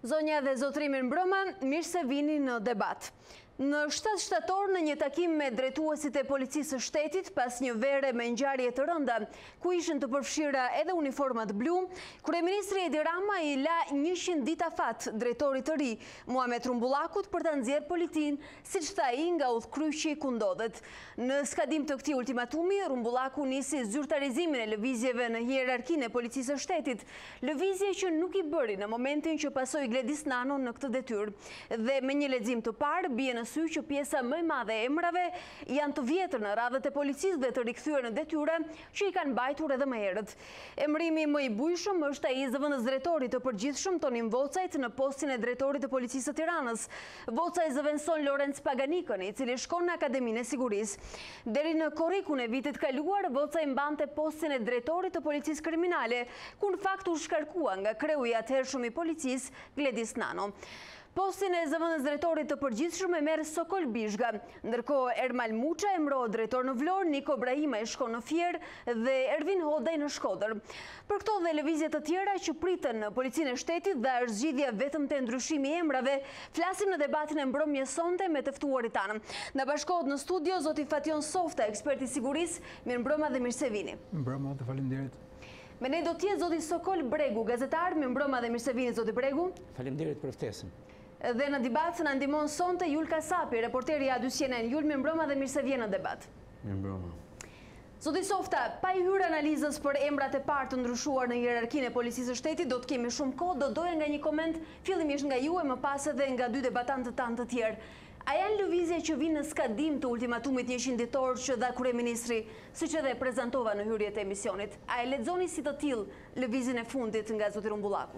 Zonja dhe zotrimin mbrëma, mirë se vini në debat. Në 7 shtator, në një takim me drejtuesit e policisë së shtetit, pas një vere me ngjarje të rënda, ku ishin të përfshira edhe uniformat blu, kryeministri Edi Rama i la 100 dita fat drejtorit të ri, Muhamet Rumbullakut, për të nxjerrë politin, siç tha ai, nga udhkryqi ku ndodhet. Në skadim të këtij ultimatumi, Rumbullaku nisi zyrtarizimin e lëvizjeve në hierarkinë e policisë së shtetit, lëvizje që nuk i bëri në momentin që pasoi Gledis Nano në këtë detyrë. Dhe me një lexim të parë, bie në sy që pjesa më e madhe e emrave janë të vjetër në radhët e policisë dhe të rikthyer në detyre që i kanë mbajtur edhe më herët. Emrimi më i bujshëm është ai i zëvendës drejtorit të përgjithshëm Tonin Vocajt në postin e drejtorit të policisë së Tiranës. Vocaj zëvendëson Lorenz Paganikën, i cili shkon në Akademinë e Sigurisë. Deri në korrikun e vitit kaluar, Vocaj mbante postin e drejtorit të policisë kriminale, ku në fakt u shkarkua nga kreu i atëhershëm i policisë, Gledis Nano. Postin e zëvendës drejtorit të përgjithshëm e merr Sokol Bizhga, ndërkohë Ermal Muça emërohet drejtor në Vlorë, Niko Brahima e shkon në Fier dhe Ervin Hodaj në Shkodër. Për këto dhe lëvizje të tjera që pritën në policinë e shtetit dhe është zgjidhja vetëm te ndryshimi i emrave, flasim në debatin e mbrëmjes sonte me të ftuarit tanë. Na bashkohet në studio zoti Fation Softa, ekspert i sigurisë. Mirëmbrëma dhe mirë se vini. Mirëmbrëma dhe faleminderit. Me ne do të jetë zoti Sokol Bregu, gazetar. Mirëmbrëma dhe mirë se vini zoti Bregu. Faleminderit për ftesën. Dhe në debat në ndihmon sonte Jul Kasapi, reporteri i A2CNN. Jul, mirëmbrëma dhe mirë se vjen në debat. Mirëmbrëma. Zoti Softa, pa i hyrë analizës për emrat e parë të ndryshuar në hierarkinë e policisë së shtetit, do të kemi shumë kohë, do doja nga një koment fillimisht nga ju e më pas edhe nga dy debatantët tanë të tjerë. A janë lëvizje që vinë në skadim të ultimatumit 100 ditor që dha kryeministri, siç edhe prezantova në hyrjet e emisionit? A e lexoni si të tillë lëvizjen e fundit nga zoti Rumbullaku?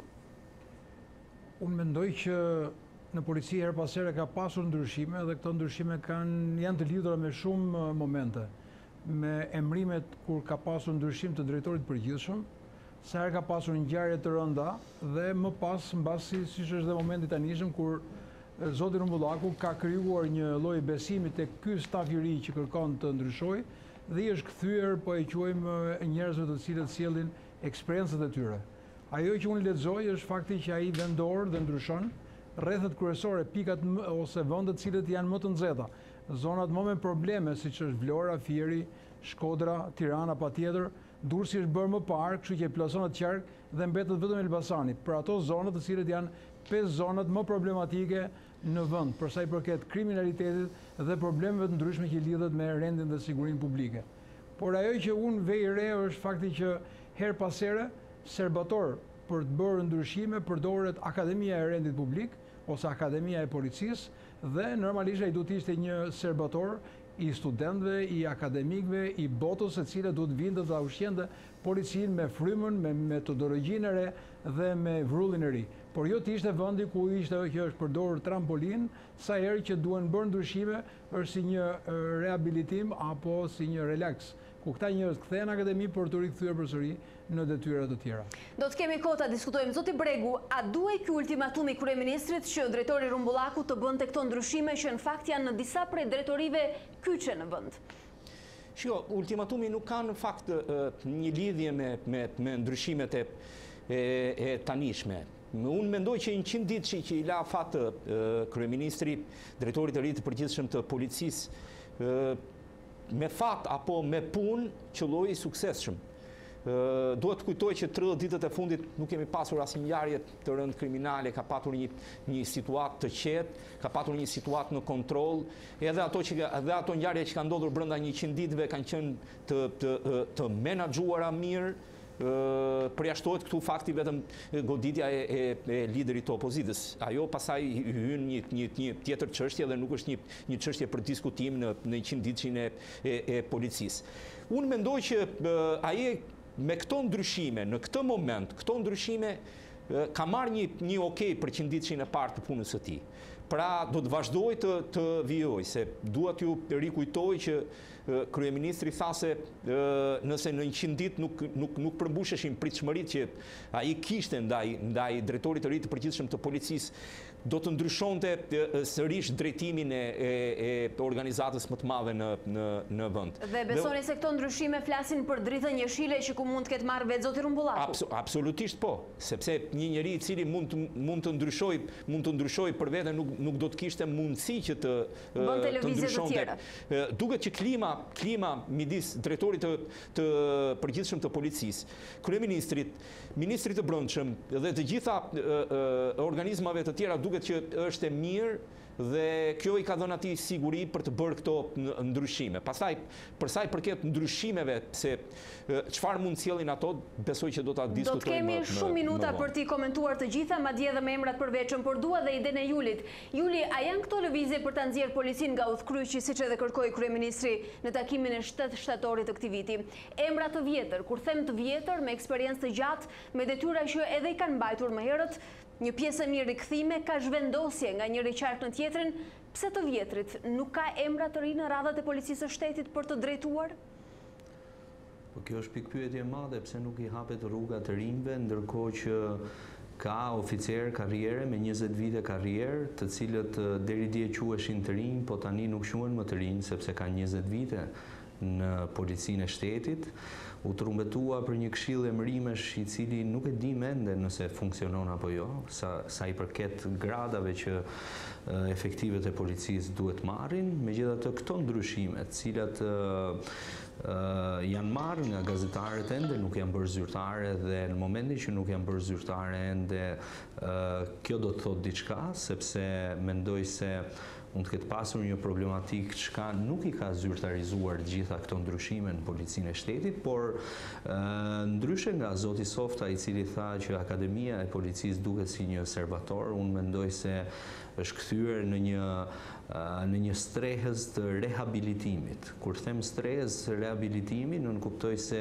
Unë mendoj që në polici her pas here ka pasur ndryshime dhe këto ndryshime janë të lidhura me shumë momente. Me emrimet kur ka pasur ndryshim të drejtorit përgjithshëm, sa herë ka pasur ngjarje të rënda dhe më pas mbasi siç është dhe momenti tanishëm kur zoti Rumbullaku ka krijuar një lloj besimi tek ky staf i ri që kërkon të ndryshojë dhe i është kthyer, po e quajmë, njerëzve të cilët sjellin eksperjencat e tyre. Ajo që unë lexoj është fakti që ai vendor dhe ndryshon rrethet kryesore, pikat ose vendet cilët janë më të nxehta. Zonat më me probleme, siç është Vlora, Fieri, Shkodra, Tirana patjetër, Durrësi është bërë më parë, kështu që plotëson atë qark dhe mbetet vetëm Elbasani. Për ato zonat të cilët janë 5 zonat më problematike në vend, për sa i përket kriminalitetit dhe problemeve të ndryshme që lidhet me rendin dhe sigurinë publike. Por ajo që unë vej re është fakti që her pas here serbator për të bërë ndryshime përdoret Akademia e Rendit Publik ose Akademia e Policisë dhe normalisht ai duhet të ishte një serbator i studentëve, i akademikëve, i botës e cilët duhet vinë të ushqente policinë me frymën, me metodologjinë e re dhe me vrullin e ri. Por jo të ishte vendi ku ishte që është përdorur trampolin, sa herë që duhen bërë ndryshime është si një rehabilitim apo si një relaks, ku këta njerëz kthehen në akademi për të rikthyer përsëri në detyrat të tjera. Do të kemi kohë ta diskutojmë. Zoti Bregu, a duhej ky ultimatumi i kryeministrit që drejtori Rumbullaku të bënte këto ndryshime që në fakt janë në disa prej drejtorive kyçe në vend? Shiko, ultimatumi nuk ka në fakt një lidhje me ndryshimet e tanishme. Unë mendoj që 100 ditë që i la fat kryeministri, drejtorit të ri të përgjithshëm të policisë, me fat apo me punë qëlloi i suksesshëm. Duhet të kujtoj që 30 ditët e fundit nuk kemi pasur asnjë ngjarje të rëndë kriminale, ka patur një situatë të qetë, ka patur një situatë në kontroll, edhe ato ngjarje që kanë ndodhur brenda 100 ditëve kanë qenë të menaxhuara mirë. Përjashtohet këtu fakti vetëm goditja e liderit të opozitës. Ajo pasaj hyn një tjetër çështje dhe nuk është një çështje për diskutim në 100 ditëshin e policisë. Unë mendoj që ai me këto ndryshime, në këtë moment, këto ndryshime ka marrë një okej për 100 ditëshin e parë të punës së tij. Pra do të vazhdoj të vijoj, se dua t'ju rikujtoj që kryeministri tha se nëse në 100 ditë nuk përmbusheshin pritshmëritë që ai kishte ndaj drejtorit të ri të përgjithshëm të policisë, do të ndryshonte sërish drejtimin e organizatës më të madhe në vend. Dhe besoni se këto ndryshime flasin për dritën jeshile që ku mund të ketë marrë vetë zoti Rumbullaku? Absolutisht po, sepse një njeri i cili mund të ndryshoj për vete nuk do të kishte mundësi që të ndryshonte. Duket që klima midis drejtorit të përgjithshëm të policisë, kryeministrit, ministrit të brendshëm dhe të gjitha organizmave të tjera duket që është e mirë dhe kjo i ka dhënë atij siguri për të bërë këto ndryshime. Pastaj, për sa i përket ndryshimeve, se çfarë mund sjellin ato, besoj që do ta diskutojmë. Do të kemi shumë minuta për t'i komentuar të gjitha, madje edhe me emrat përveçëm, por dua dhe idenë e Julit. Juli, a janë këto lëvizje për ta nxjerrë policinë nga udhkryqi, siç edhe kërkoi kryeministri në takimin e 7 shtatorit të këtij viti? Emra të vjetër, kur them të vjetër, me eksperiencë të gjatë, me detyra që edhe i kanë mbajtur më herët, një pjesë e mirë rikthime, ka zhvendosje nga njëri qark në tjetrin. Pse të vjetrit nuk ka emra të ri në radhat e policisë së shtetit për të drejtuar? Po kjo është pikpyetje e madhe, pse nuk i hapet rruga të rinjve, ndërkohë që ka oficer karriere me 20 vite karrierë, të cilët deri dje quheshin të rinj, po tani nuk quhen më të rinj sepse kanë 20 vite në policinë e shtetit. U trumbetua për një këshill emërimesh i cili nuk e di mende nëse funksionon apo jo, sa i përket gradave që efektivet e policisë duhet marrin. Megjithatë, këto ndryshime, të cilat janë marrë nga gazetarët ende nuk janë bërë zyrtare, dhe në momentin që nuk janë bërë zyrtare ende, kjo do të thotë diçka, sepse mendoj se mund të ketë pasur një problematik çka nuk i ka zyrtarizuar gjitha këto ndryshime në policinë e shtetit, por ndryshe nga zoti Softa, i cili tha që Akademia e Policisë duket si një servator, unë mendoj se është kthyer në një strehës të rehabilitimit. Kur them strehës të rehabilitimit, unë kuptoj se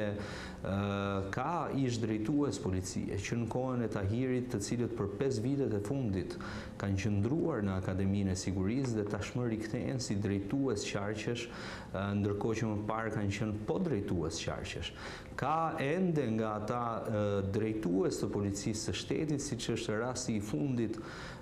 ka ish drejtues policie që në kohën e Tahirit, të cilët për 5 vitet e fundit kanë qëndruar në Akademinë e Sigurisë dhe tashmë rikthehen si drejtues qarqesh, ndërkohë që më parë kanë qenë po drejtues qarqesh. Ka ende nga ata drejtues të policisë së shtetit, siç është rasti i fundit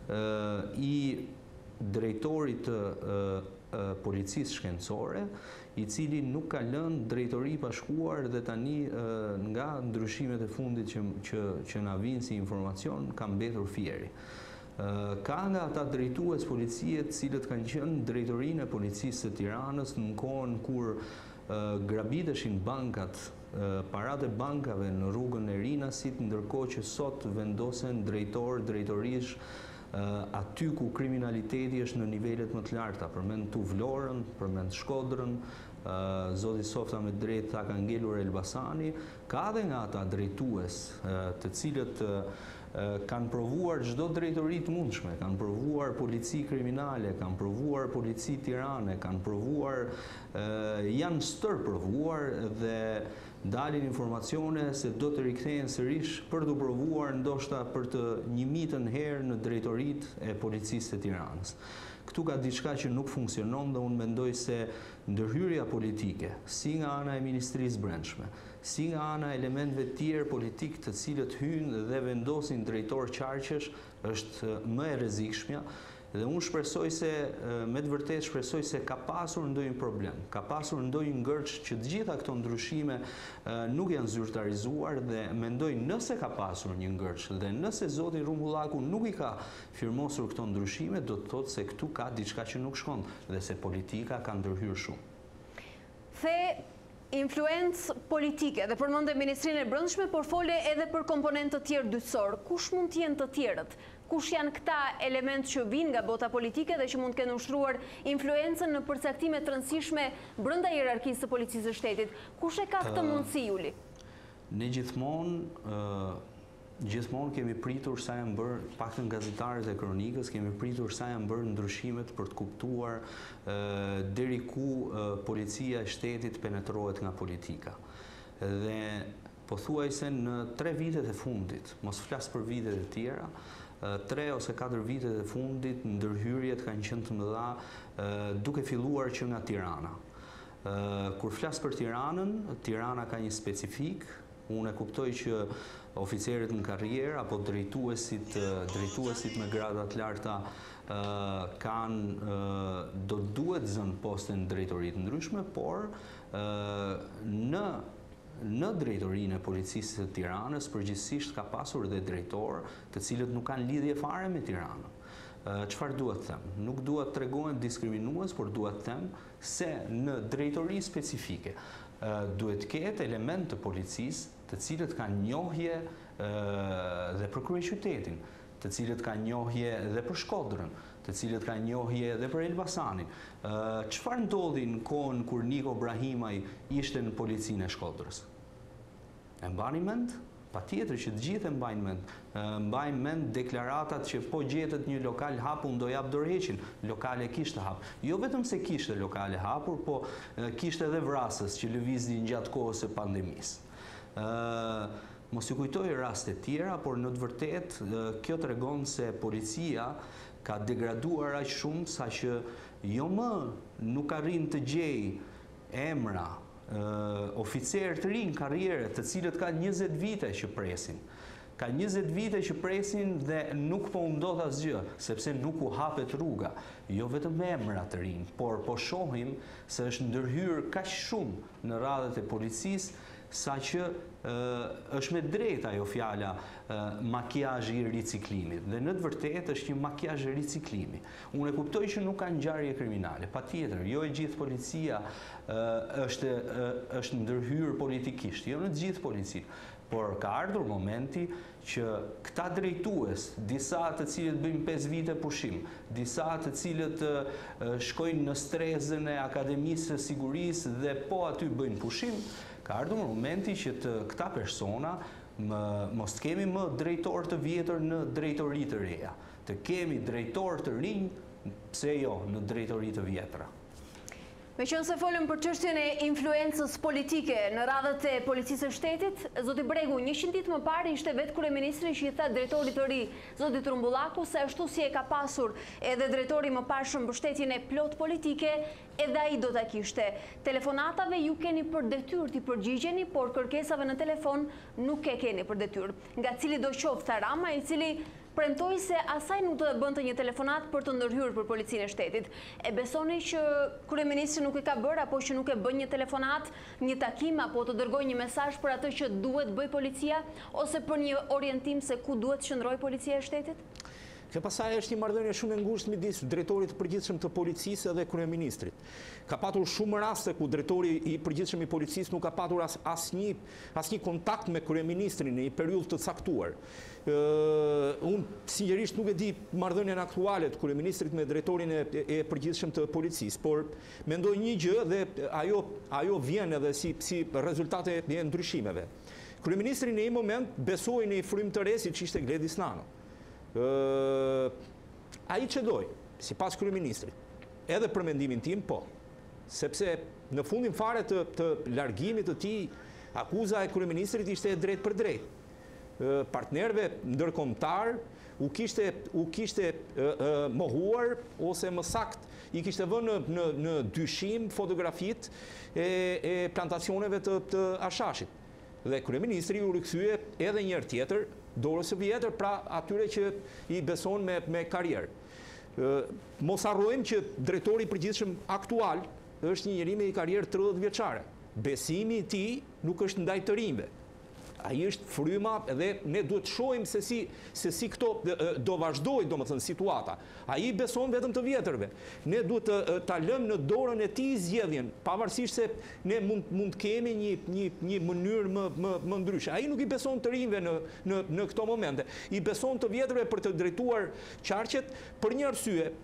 i drejtorit të policisë shkencore, i cili nuk ka lënë drejtori pa shkuar dhe tani nga ndryshimet e fundit që na vinë si informacion, ka mbetur fieri. Ka nga ata drejtues policie të cilët kanë qenë drejtorinë e policisë së Tiranës në kohën kur grabiteshin bankat, paratë e bankave në rrugën e Rinasit, ndërkohë që sot vendosen drejtorish aty ku kriminaliteti është në nivelet më të larta, përmend tu Vlorën, përmend Shkodrën, zoti Softa me drejt tha ka ngelur Elbasani. Ka dhe nga ata drejtues të cilët kanë provuar çdo drejtori të mundshme, kanë provuar polici kriminale, kanë provuar polici Tirane, kanë provuar, janë stër provuar dhe dalin informacione se do të rikthehen sërish për të provuar ndoshta për të 100.000 herë në drejtoritë e policisë të Tiranës. Këtu ka diçka që nuk funksionon dhe unë mendoj se ndërhyrja politike, si nga ana e Ministrisë Brendshme, si nga ana e elementëve tjerë politik të cilët hyjnë dhe vendosin drejtor qarqesh, është më e rrezikshmja. Dhe unë shpresoj se, me të vërtet shpresoj se ka pasur ndonjë problem, ka pasur ndonjë ngërç që të gjitha këto ndryshime nuk janë zyrtarizuar, dhe mendoj nëse ka pasur një ngërç dhe nëse zoti Rumbullaku nuk i ka firmosur këto ndryshime, do të thotë se këtu ka diçka që nuk shkon dhe se politika ka ndërhyrë shumë. The influencë politike dhe përmendë Ministrinë e Brendshme, por fole edhe për komponentë të tjerë dytësor. Kush mund të jenë të tjerët? Kush janë këta elementë që vinë nga bota politike dhe që mund të kenë ushtruar influencën në përcaktime të rëndësishme brenda hierarkisë së policisë së shtetit? Kush e ka këtë mundësi, Juli? Ne gjithmonë kemi pritur sa janë bërë, paktën gazetarët e kronikës, kemi pritur sa janë bërë ndryshimet për të kuptuar deri ku policia e shtetit penetrohet nga politika. Dhe pothuajse në 3 vitet e fundit, mos flas për vitet e tjera, 3 ose 4 vitet e fundit ndërhyrjet kanë qenë të mëdha duke filluar që nga Tirana. Kur flas për Tiranën, Tirana ka një specifik. Unë e kuptoj që oficerët në karrierë apo drejtuesit me grada të larta duhet zënë poste në drejtori të ndryshme, por në drejtorinë e policisë të Tiranës përgjithsisht ka pasur dhe drejtorë të cilët nuk kanë lidhje fare me Tiranën. Çfarë duhet të them? Nuk duhet të tregohen diskriminues, por duhet të them se në drejtori specifike duhet ketë element të policisë të cilët kanë njohje dhe për kryeqytetin, të cilët kanë njohje dhe për Shkodrën, të cilët kanë njohje dhe për Elbasanin. Çfarë ndodhi në kohën kur Niko Brahimaj ishte në policinë e Shkodrës? E mbani mend? Patjetër që të gjithë e mbajnë mend deklaratat që po gjetet një lokal hapur, unë do jap dorëheqjen, lokale kishte hap. Jo vetëm se kishte lokale hapur, po kishte edhe vrasës që lëviznin gjatë kohës së pandemisë. Mos ju kujtoj raste tjera, por në të vërtetë kjo tregon se policia ka degraduar aq shumë saqë jo më nuk arrin të gjej emra oficerë të rinj karriere të cilët kanë 20 vite që presin. Ka 20 vite që presin dhe nuk po ndodh asgjë, sepse nuk u hapet rruga. Jo vetëm me emra të rinj, por po shohim se është ndërhyrë kaq shumë në radhët e policisë saqë është me drejt ajo fjala makiazhi i riciklimit. Dhe në të vërtetë është një makiazh riciklimi. Unë e kuptoj që nuk ka ngjarje kriminale, patjetër, jo e gjithë policia është ndërhyrë politikisht, jo në të gjithë policinë, por ka ardhur momenti që këta drejtues, disa të cilët bëjnë 5 vite pushim, disa të cilët shkojnë në strezën e Akademisë së Sigurisë dhe po aty bëjnë pushim, ka ardhur momenti që këta persona mos të kemi më drejtor të vjetër në drejtori të reja, të kemi drejtor të rinj, pse jo, në drejtori të vjetra. Me qënë se folëm për çështjen e influencës politike në radhët e policisë së shtetit, zoti Bregu, 100 ditë më parë ishte vetë kryeministri që i tha drejtorit të ri, zoti Trumbullaku, se ashtu si e ka pasur edhe drejtori më parshëm mbështetjen e plot politike, edhe ai do ta kishte. Telefonatave ju keni për detyrë t'i përgjigjeni, por kërkesave në telefon nuk e keni për detyrë. Nga cili do qoftë tha Rama, i cili premtoi se asaj nuk do të bënte një telefonat për të ndërhyrë për policinë e shtetit. E besoni që kryeministri nuk e ka bërë, apo që nuk e bën një telefonat, një takim, apo të dërgojë një mesazh për atë që duhet bëj policia, ose për një orientim se ku duhet qëndrojë policia e shtetit? Kjo pasaj është një marrëdhënie shumë e ngushtë midis drejtorit të përgjithshëm të policisë dhe kryeministrit. Ka patur shumë raste ku drejtori i përgjithshëm i policisë nuk ka patur asnjë kontakt me kryeministrin në një periudhë të caktuar. Unë sinqerisht nuk e di marrëdhënien aktuale të kryeministrit me drejtorin e përgjithshëm të policisë, por mendoj një gjë dhe ajo vjen edhe si rezultate e ndryshimeve. Kryeministri në një moment besoi në një frym të re siç ishte Gledis Nano. Ai çdoi, sipas kryeministrit, edhe për mendimin tim, po, sepse në fundin fare të largimit të tij, akuza e kryeministrit ishte e drejt për drejt. Partnerëve ndërkombëtar u kishte mohuar, ose më sakt i kishte vënë në dyshim fotografitë e plantacioneve të Ashashit. Dhe kryeministri u rikthye edhe një herë tjetër dorës së vjetër, pra atyre që i beson me karrierë. Mos harrojmë që drejtori i përgjithshëm aktual është një njerëz me një karrierë 30 vjeçare. Besimi i tij nuk është ndaj të rinjve. Ai është fryma dhe ne duhet të shohim se si këto do vazhdojë, domethënë, situata. Ai beson vetëm të vjetërve. Ne duhet ta lëmë në dorën e tij zgjedhjen, pavarësisht se ne mund të kemi një mënyrë më ndryshe. Ai nuk i beson të rinjve në këto momente. I beson të vjetërve për të drejtuar qarqet për një arsye.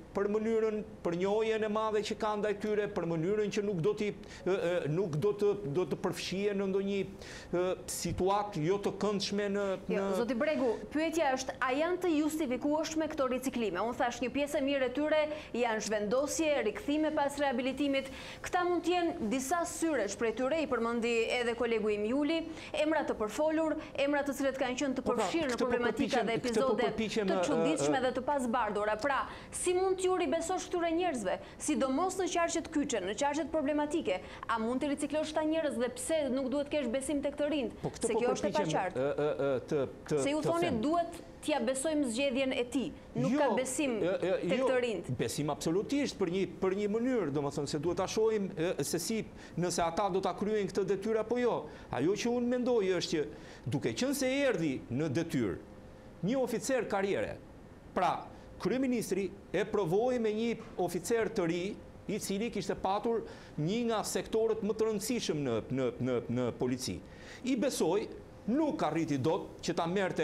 për mënyrën, për njohjen e madhe që kanë ndaj tyre, për mënyrën që nuk do të përfshije në ndonjë situatë jo të këndshme në... Zoti Bregu, pyetja është, a janë të justifikueshme këto riciklime? Unë thash, një pjesë e mirë e tyre janë zhvendosje, rikthime pas rehabilitimit. Këta mund të jenë disa syresh prej tyre, i përmendi edhe kolegu im Juli, emra të përfolur, emra të cilët kanë qenë të përfshirë në problematika dhe epizode të çuditshme dhe të pasbardhura. Pra, si mund t'ju ribesosh këtyre njerëzve, sidomos në qarqet kyçe, në qarqet problematike, a mund të riciklosh këta njerëz dhe pse nuk duhet kesh besim tek të rinjt? Se kjo është e paqartë. Se ju thoni duhet t'ja besojmë zgjedhjen e tij, nuk ka besim tek të rinjt. Besim absolutisht për një mënyrë, domethënë se duhet ta shohim se si nëse ata do ta kryejnë këtë detyrë apo jo. Ajo që unë mendoj është që duke qenë se erdhi në detyrë një oficer karriere, pra kryeministri e provoi me një oficer të ri i cili kishte patur një nga sektorët më të rëndësishëm në polici. I besoj, nuk arriti dot që ta merrte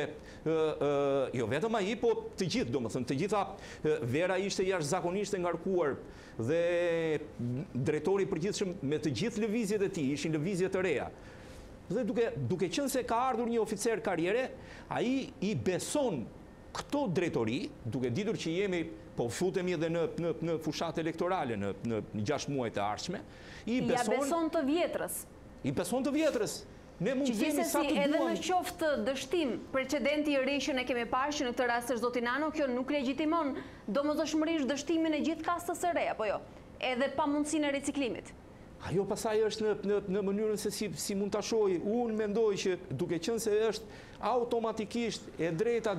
jo vetëm ai, po të gjithë, domethënë të gjitha. Vera ishte jashtëzakonisht e ngarkuar dhe drejtori i përgjithshëm me të gjithë lëvizjet e tij ishin lëvizje të reja. Dhe duke qenë se ka ardhur një oficer karriere, ai i beson këto drejtori, duke ditur që jemi, po futemi edhe në fushat elektorale në 6 muajt e ardhshme, i beson të vjetrës. I beson të vjetrës. Ne mund të jemi sa të duam. Edhe në qoftë dështim, precedenti i ri që ne kemi parë që në këtë rast është zoti Nano, kjo nuk legjitimon domosdoshmërisht dështimin e gjithë kastës së re, apo jo? Edhe pamundësinë e riciklimit. Ajo pasaj është në mënyrën se si mund ta shohë. Unë mendoj që duke qenë se është automatikisht e drejta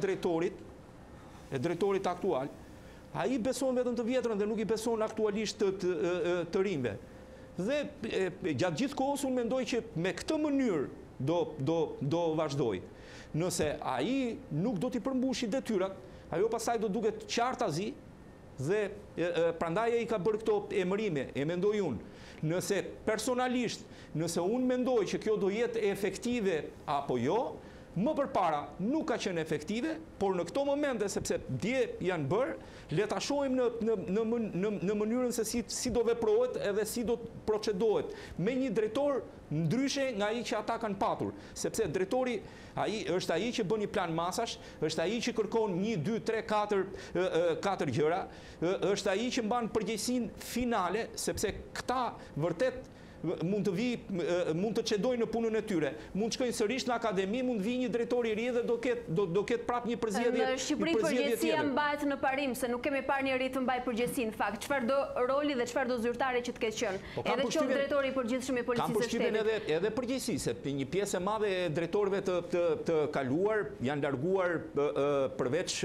drejtorit aktual, ai beson vetëm të vjetrën dhe nuk i beson aktualisht të rinjve. Dhe gjatë gjithë kohës unë mendoj që me këtë mënyrë do vazhdoj. Nëse ai nuk do t'i përmbushi detyrat, ajo pasaj do duket qartazi dhe prandaj ai ka bërë këto emërime, e mendoj unë. Nëse personalisht, nëse unë mendoj që kjo do jetë efektive apo jo, më përpara nuk ka qenë efektive, por në këto momente, sepse dje janë bërë, le ta shohim në mënyrën se si do veprohet edhe si do procedohet me një drejtor ndryshe nga ai që ata kanë patur, sepse drejtori është ai që bën një plan masash, është ai që kërkon 1, 2, 3, 4 gjëra, është ai që mban përgjegjësinë finale, sepse këta vërtet mund të çedojnë në punën e tyre. Mund të shkojnë sërish në akademi, mund vi një drejtor i ri dhe do ketë prap një përzgjedhje. Në Shqipëri përgjegjësia mbahet në parim, se nuk kemi parë njëri të mbajë përgjegjësinë në fakt. Çfarë do roli dhe çfarë do zyrtari që të ketë qenë? Edhe qoftë drejtori i përgjithshëm i policisë së shtetit. Kam përshtypjen edhe përgjegjësi, se një pjesë e madhe e drejtorëve të kaluar janë larguar përveç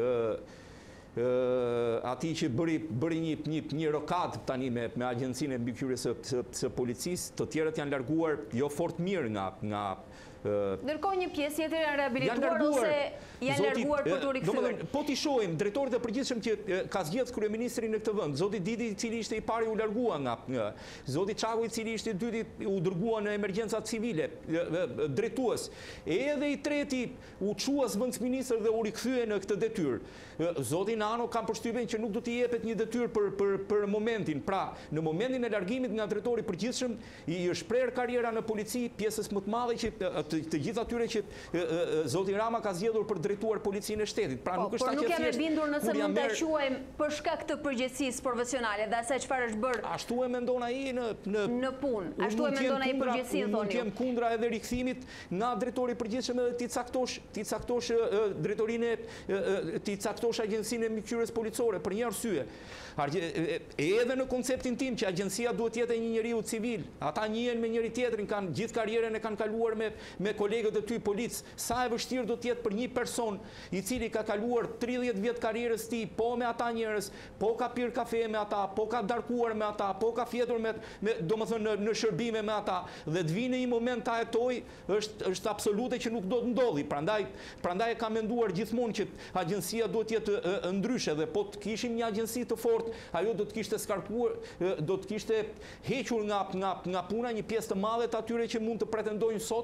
ati që bëri një rokad tani me agjencinë e mbikëqyrjes së policisë, të tjerët janë larguar jo fort mirë nga ndërkohë një pjesë tjetër janë rehabilituar ose janë larguar për të rikthyer. Po t'i shohim drejtorit e përgjithshëm që ka zgjedhur kryeministrin në këtë vend, zoti Didi i cili ishte i pari u largua nga zoti Çaku i cili ishte i dyti u dërgua në emergjenca civile, drejtues. Edhe i treti u çuas vendsministër dhe u rikthye në këtë detyrë. Zoti Nano kam përshtypjen që nuk do t'i jepet një detyrë për momentin. Pra, në momentin e largimit nga drejtori i përgjithshëm i është prerë karriera në polici pjesës më të madhe që të gjithë atyre që zoti Rama ka zgjedhur për drejtuar policinë e shtetit. Pra nuk është aq e thjeshtë. Por nuk jam e bindur nëse mund ta quajmë për shkak të përgjegjësisë profesionale dhe asaj çfarë është bërë. Ashtu e mendon ai në punë. Ashtu e mendon ai përgjegjësinë, thoni. Nuk jem kundra edhe rikthimit nga drejtori i përgjithshëm edhe ti caktosh drejtorinë, ti caktosh agjencinë e mbikëqyrjes policore për një arsye. Edhe në konceptin tim që agjencia duhet të jetë një njeriu civil, ata njihen me njëri tjetrin, kanë gjithë karrierën e kanë kaluar me kolegët e ty polic, sa e vështirë do të jetë për një person i cili ka kaluar 30 vjet karrierës tij, po me ata njerëz, po ka pirë kafe me ata, po ka darkuar me ata, po ka fjetur domethënë në shërbime me ata, dhe të vinë një moment ta hetoj, është absolute që nuk do të ndodhi. Prandaj e kam menduar gjithmonë që agjencia duhet të jetë ndryshe, dhe po të kishim një agjenci të fortë, ajo do të kishte skarkuar, do të kishte hequr nga puna një pjesë të madhe të atyre që mund të pretendojnë sot që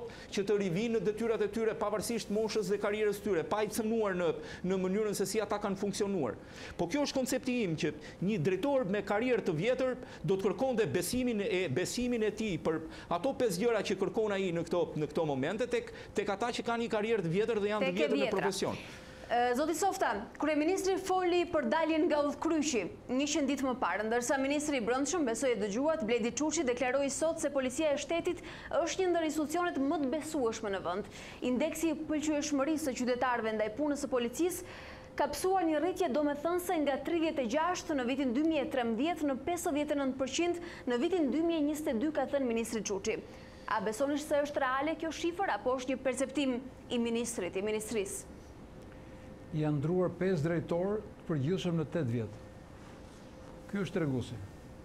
të rivinë në detyrat e tyre pavarësisht moshës dhe karrierës tyre, pa i cënuar në mënyrën se si ata kanë funksionuar. Po kjo është koncepti im që një drejtor me karrierë të vjetër do të kërkonte besimin e tij për ato 5 gjëra që kërkon ai në këto momente tek ata që kanë një karrierë të vjetër dhe janë të vjetër në profesion. Zoti Softa, kryeministri foli për daljen nga Udhkryqi 100 ditë më parë, ndërsa ministri i Brendshëm, besoj e dëgjuat, Bledi Çuçi deklaroi sot se policia e shtetit është një ndër institucionet më të besueshme në vend. Indeksi i pëlqyeshmërisë së qytetarëve ndaj punës së policisë ka pësuar një rritje domethënëse nga 36 në vitin 2013 në 59% në vitin 2022, ka thënë ministri Çuçi. A besoni se është reale kjo shifër apo është një perceptim i ministrisë? Janë ndruar 5 drejtorë të përgjithshëm në 8 vjet. Ky është treguesi.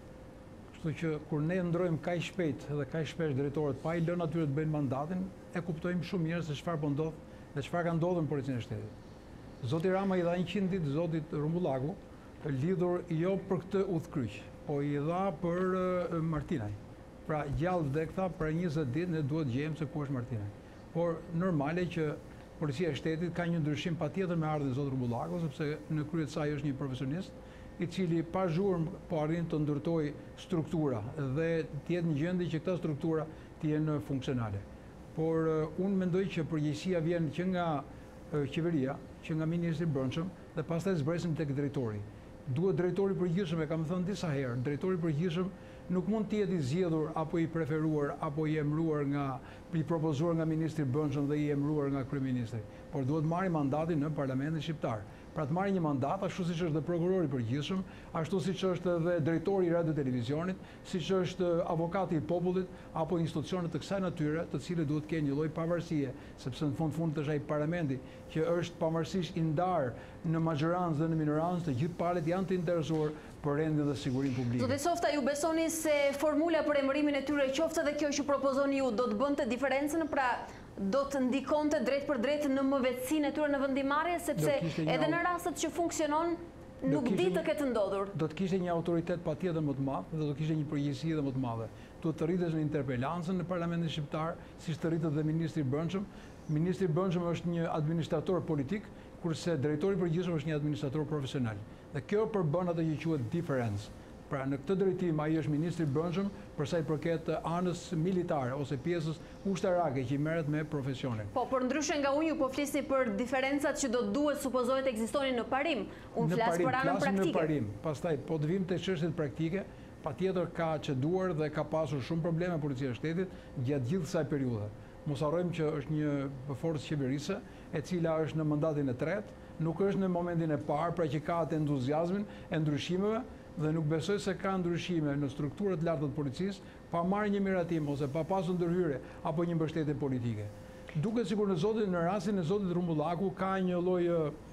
Kështu që kur ne ndrojmë kaq shpejt dhe kaq shpesh drejtorët pa i lënë atyre të bëjnë mandatin, e kuptojmë shumë mirë se çfarë po ndodh dhe çfarë ka ndodhur në Policinë e Shtetit. Zoti Rama i dha 100 ditë zotit Rumbullaku, lidhur jo për këtë udhkryq, po i dha për Martinaj. Pra gjallë vdekta për 20 ditë ne duhet gjejmë se ku është Martinaj. Por normale që Policia e Shtetit ka një ndryshim patjetër me ardhin e zotit Rumbullaku, sepse në krye të saj është një profesionist i cili pa zhurmë po arrin të ndërtoj struktura dhe të jetë në gjendje që këta struktura të jenë funksionale. Por unë mendoj që përgjegjësia vjen që nga qeveria, që nga ministri i Brendshëm dhe pastaj zbresim tek drejtori. Duhet drejtori i përgjithshëm, e kam thënë disa herë, drejtori i përgjithshëm nuk mund të jetë i zgjedhur apo i preferuar apo i emëruar i propozuar nga ministri i Brendshëm dhe i emëruar nga kryeministri, por duhet marrë mandatin në Parlamentin shqiptar. Pra të marrë një mandat, ashtu siç është dhe prokurori i përgjithshëm, ashtu siç është dhe drejtori i radio televizionit, siç është avokati i popullit apo institucione të kësaj natyre, të cilët duhet të kenë një lloj pavarësie, sepse në fund është ai parlamenti që është pavarësisht i ndarë në majorancë dhe në minorancë, të gjithë palët janë të interesuar për rendin dhe sigurinë publike. Zoti Softa, ju besoni se formula për emërimin e tyre, qoftë edhe kjo që propozoni ju, do të bënte diferencën, pra do të ndikonte drejt për drejt në mëvetësinë e tyre në vendimarrje, sepse edhe në rastet që funksionon nuk di të ketë ndodhur. Do të kishte një autoritet patjetër më të madh dhe do të kishte një përgjegjësi edhe më të madhe. Duhet të rritesh në interpelancën në Parlamentin shqiptar, siç të rritet dhe ministri i Brendshëm. Ministri i Brendshëm është një administrator politik, kurse drejtori i përgjithshëm është një administrator profesional. Dhe kjo përbën atë që quhet difference. Pra në këtë drejtim ai është ministri i Brendshëm për sa i përket anës militare ose pjesës ushtarake që i merret me profesionin. Po, por ndryshe nga unë ju po flisni për diferencat që do duhet supozohet ekzistonin në parim. Unë flas për anën praktike. Në parim, pastaj po të vim te çështjet praktike, patjetër ka çeduar dhe ka pasur shumë probleme Policia e Shtetit gjatë gjithë kësaj periudhe. Mos harrojmë që është një forcë qeverise e cila është në mandatin e tretë, nuk është në momentin e parë, pra që ka atë entuziazmin e ndryshimeve dhe nuk besoj se ka ndryshime në strukturat larta të policisë pa marrë një miratim ose pa pasur ndërhyrje apo një mbështetje politike. Duket sikur në rastin e zotit Rumbullaku ka një lloj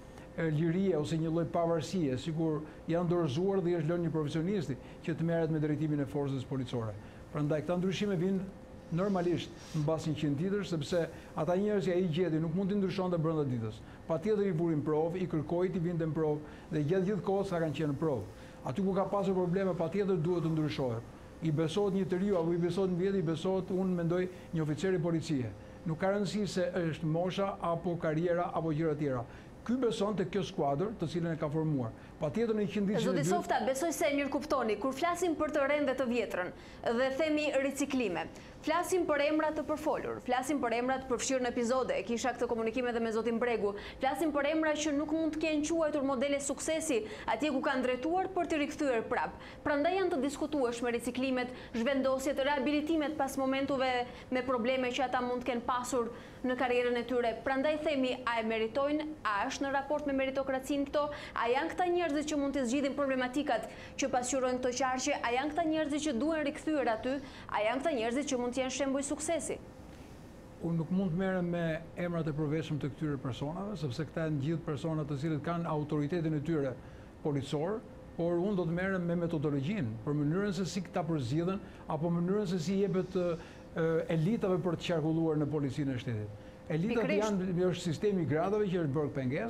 lirie ose një lloj pavarësie, sikur janë dorëzuar dhe është lënë një profesionisti që të merret me drejtimin e forcës policore. Prandaj këta ndryshime vijnë normalisht mbas 100 ditësh, sepse ata njerëz që ai gjeti nuk mund të ndryshonte brenda ditës. Patjetër i vurin provë, i kërkoi të vinte në provë dhe gjatë gjithë kohës ata kanë qenë në provë. Aty ku ka pasur probleme, patjetër duhet të ndryshohet. I besohet një të riu apo i besohet një vjet, i besohet, unë mendoj, një oficer i policie. Nuk ka rëndësi se është mosha apo karriera apo gjëra të tjera. Ky beson te kjo skuadër të cilën e ka formuar. Patjetër në 100 ditë. Zoti Softa, besoj se mirë kuptoni, kur flasim për të rënë dhe të vjetrën dhe themi riciklime, flasim për emra të përfolur, flasim për emra të përfshirë në epizode, e kisha këtë komunikim edhe me zotin Bregu, flasim për emra që nuk mund të kenë quajtur modele suksesi atje ku kanë drejtuar për të rikthyer prap. Prandaj janë të diskutueshme riciklimet, zhvendosjet, rehabilitimet pas momenteve me probleme që ata mund të kenë pasur në karrierën e tyre. Prandaj themi, a e meritojnë, a është në raport me meritokracinë këto, a janë këta njerëzit që mund të zgjidhin problematikat që pasqyrojnë këto qarqe, a janë këta njerëzit që duhen rikthyer aty, a janë këta njerëzit që mund të jenë shembull suksesi? Unë nuk mund të merrem me emrat e përveshëm të këtyre personave, sepse këta janë gjithë persona të cilët kanë autoritetin e tyre policor, por unë do të merrem me metodologjinë, për mënyrën se si këta përzgjidhen apo mënyrën se si jepet elitave për të qarkulluar në Policinë e Shtetit. Elitat është sistemi i gradave që është bërë pengesë,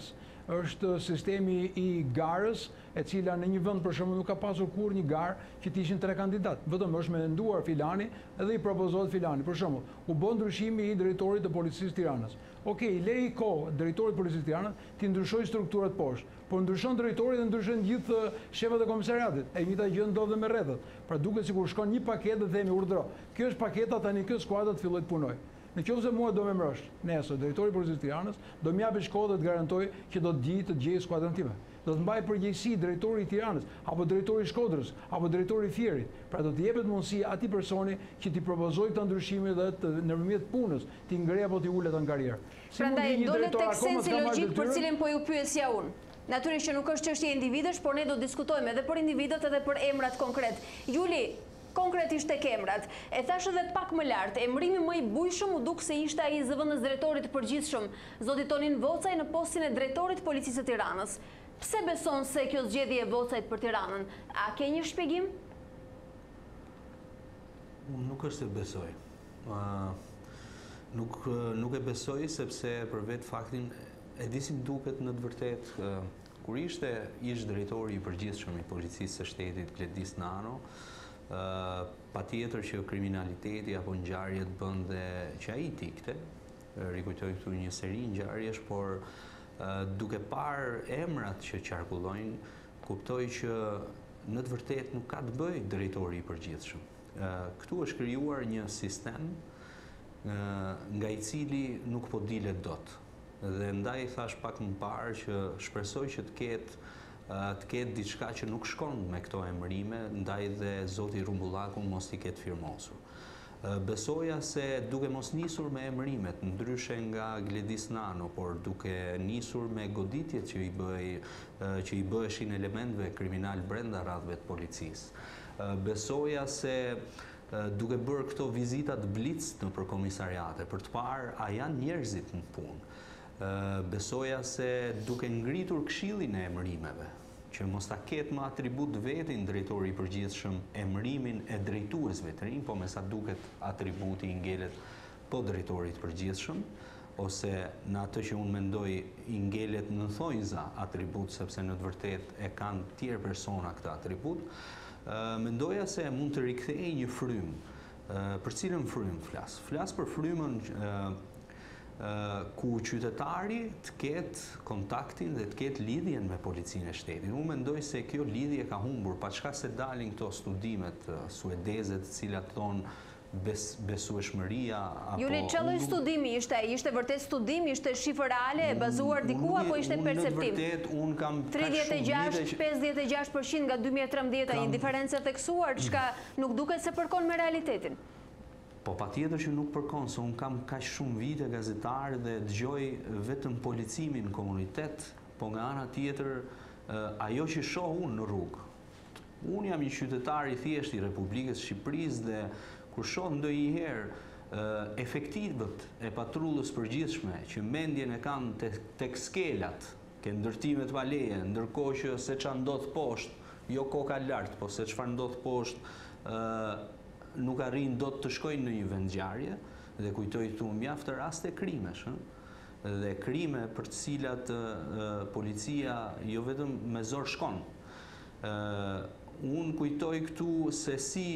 është sistemi i garës, e cila në një vend për shembull nuk ka pasur kur një garë që të ishin 3 kandidat. Vetëm është menduar filani dhe i propozohet filani. Për shembull, u bën ndryshimi i drejtorit të policisë Tiranës. Okej, lej kohë drejtorit të policisë Tiranës të ndryshojë strukturat poshtë. Por ndryshon drejtori dhe ndryshon gjithë shefat e komisariatit. E njëjta gjë ndodh dhe me rrethet. Pra duket sikur shkon një paketë dhe themi urdhëro. Kjo është paketa, tani kjo skuadra të fillojë të punojë. Në qoftë se mua do më mbrësh, nesër drejtori i policisë Tiranës do më japë shkollë dhe të garantoj që do të gjej skuadrën time. Do të mbaj përgjegjësi drejtori i Tiranës, apo drejtori i Shkodrës, apo drejtori i Fierit. Pra do të jepet mundësi atij personi që t'i propozojë këta ndryshime dhe nëpërmjet punës t'i ngre apo t'i ulet në karrierë. Prandaj dolet tek sensi logjik për cilin po ju pyesja unë. Natyrisht që nuk është çështje individesh, por ne do diskutojmë edhe për individët edhe për emrat konkret. Juli, konkretisht tek emrat. E thash edhe pak më lart, emrimi më i bujshëm u duk se ishte ai i zëvendës drejtorit të përgjithshëm, zoti Tonin Vocaj në postin e drejtorit të policisë së Tiranës. Pse beson se kjo zgjedhje e Vocajt për Tiranën? A ke një shpjegim? Unë nuk është se besoj. Nuk e besoj sepse për vetë faktin e di si duket në të vërtet kur ishte ish drejtori i përgjithshëm i policisë së shtetit Gledis Nano, patjetër që kriminaliteti apo ngjarjet bën dhe që ai tikte. Rikujtoj këtu një seri ngjarjesh, por duke parë emrat që qarkullojnë, kuptoj që në të vërtet nuk ka të bëjë drejtori i përgjithshëm. Këtu është krijuar një sistem nga i cili nuk po dilet dot. Dhe ndaj thash pak më parë që shpresoj që të ketë diçka që nuk shkon me këto emërime, ndaj dhe zoti Rumbullaku mos i ketë firmosur. Besoja se duke mos nisur me emërimet, ndryshe nga Gledis Nano, por duke nisur me goditjet që i bëheshin elementve kriminal brenda radhëve të policisë. Besoja se duke bërë këto vizitat blitz në përkomisariate, për të parë a janë njerëzit në punë. Besoja se duke ngritur këshillin e emërimeve, që mos ta ketë më atribut vetin drejtori i përgjithshëm emërimin e drejtuesve të rinj, po me sa duket atributi i ngelet po drejtorit përgjithshëm, ose në atë që unë mendoj i ngelet në thonjza atribut, sepse në të vërtet e kanë tjerë persona këtë atribut, mendoja se mund të rikthej një frymë. Për cilën frymë flas? Flas për frymën ku qytetari të ketë kontaktin dhe të ketë lidhjen me policinë e shtetit. Unë mendoj se kjo lidhje ka humbur, pa çka se dalin këto studimet suedeze të cilat thonë besueshmëria apo... Juli, çfarë studimi ishte? Ishte vërtet studim, ishte shifër reale e bazuar diku apo ishte perceptim? Unë vërtet, unë kam 56% nga 2013, një diferencë e theksuar, çka nuk duket se përkon me realitetin. Po patjetër që nuk përkon, se unë kam kaq shumë vite gazetar dhe dëgjoj vetëm policimin në komunitet, po nga ana tjetër ajo që shoh unë në rrugë. Unë jam një qytetar i thjesht i Republikës Shqipërisë dhe kur shoh ndonjëherë efektivët e patrullës përgjithshme që mendjen e kanë tek skelat, ke ndërtimet valeje, ndërkohë që se çfarë ndodh poshtë, jo koka lart, po se çfarë ndodh poshtë nuk arrin dot të shkojnë në një vendngjarje, dhe kujtoj këtu mjaft raste krimesh, dhe krime për të cilat policia jo vetëm me zor shkon. Unë kujtoj këtu se si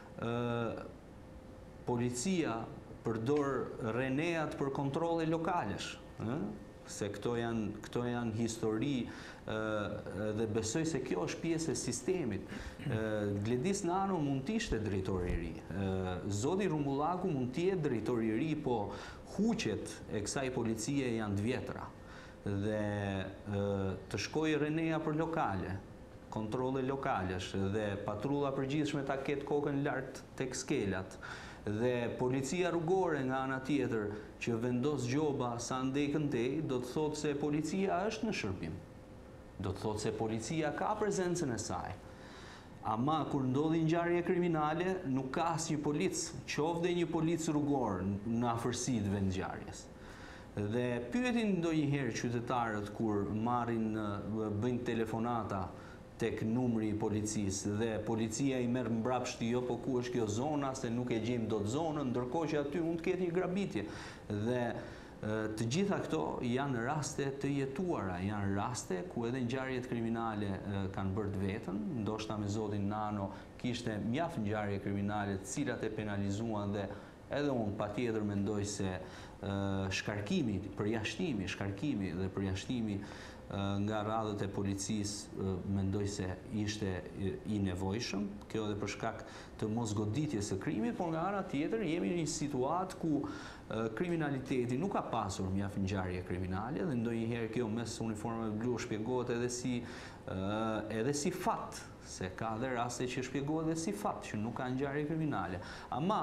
policia përdor reneat për kontrolle lokalesh, se këto janë histori dhe besoj se kjo është pjesë e sistemit. Gledis Nano mund t'ishte drejtori i ri. Zoti Rumbullaku mund t'jetë drejtori i ri, po huqet e kësaj policie janë të vjetra. Dhe të shkojë renea për lokale, kontrolle lokalesh dhe patrulla përgjithshme ta ketë kokën lart tek skelat, dhe policia rrugore nga ana tjetër që vendos gjoba sa ndej këndej, do të thotë se policia është në shërbim. Do të thotë se policia ka prezencën e saj. Ama kur ndodhi ngjarje kriminale, nuk ka asnjë polic, qoftë një polic rrugor në afërsi të vendngjarjes. Dhe pyetin ndonjëherë qytetarët kur bëjnë telefonata tek numri i policisë dhe policia i merr mbrapsht jo po ku është kjo zona se nuk e gjejmë dot zonën, ndërkohë që aty mund të ketë një grabitje. Dhe Të gjitha këto janë raste të jetuara, janë raste ku edhe ngjarjet kriminale kanë bërë të vetën, ndoshta me zotin Nano kishte mjaft ngjarje kriminale të cilat e penalizuan dhe edhe unë patjetër mendoj se shkarkimi dhe përjashtimi nga radhët e policisë mendoj se ishte i nevojshëm, kjo edhe për shkak të mosgoditjes së krimit, por nga ana tjetër jemi në një situatë ku kriminaliteti nuk ka pasur mjaft ngjarje kriminale dhe ndonjëherë kjo mes uniformave blu shpjegohet edhe si fat, se ka dhe raste që shpjegohet edhe si fat që nuk ka ngjarje kriminale. Ama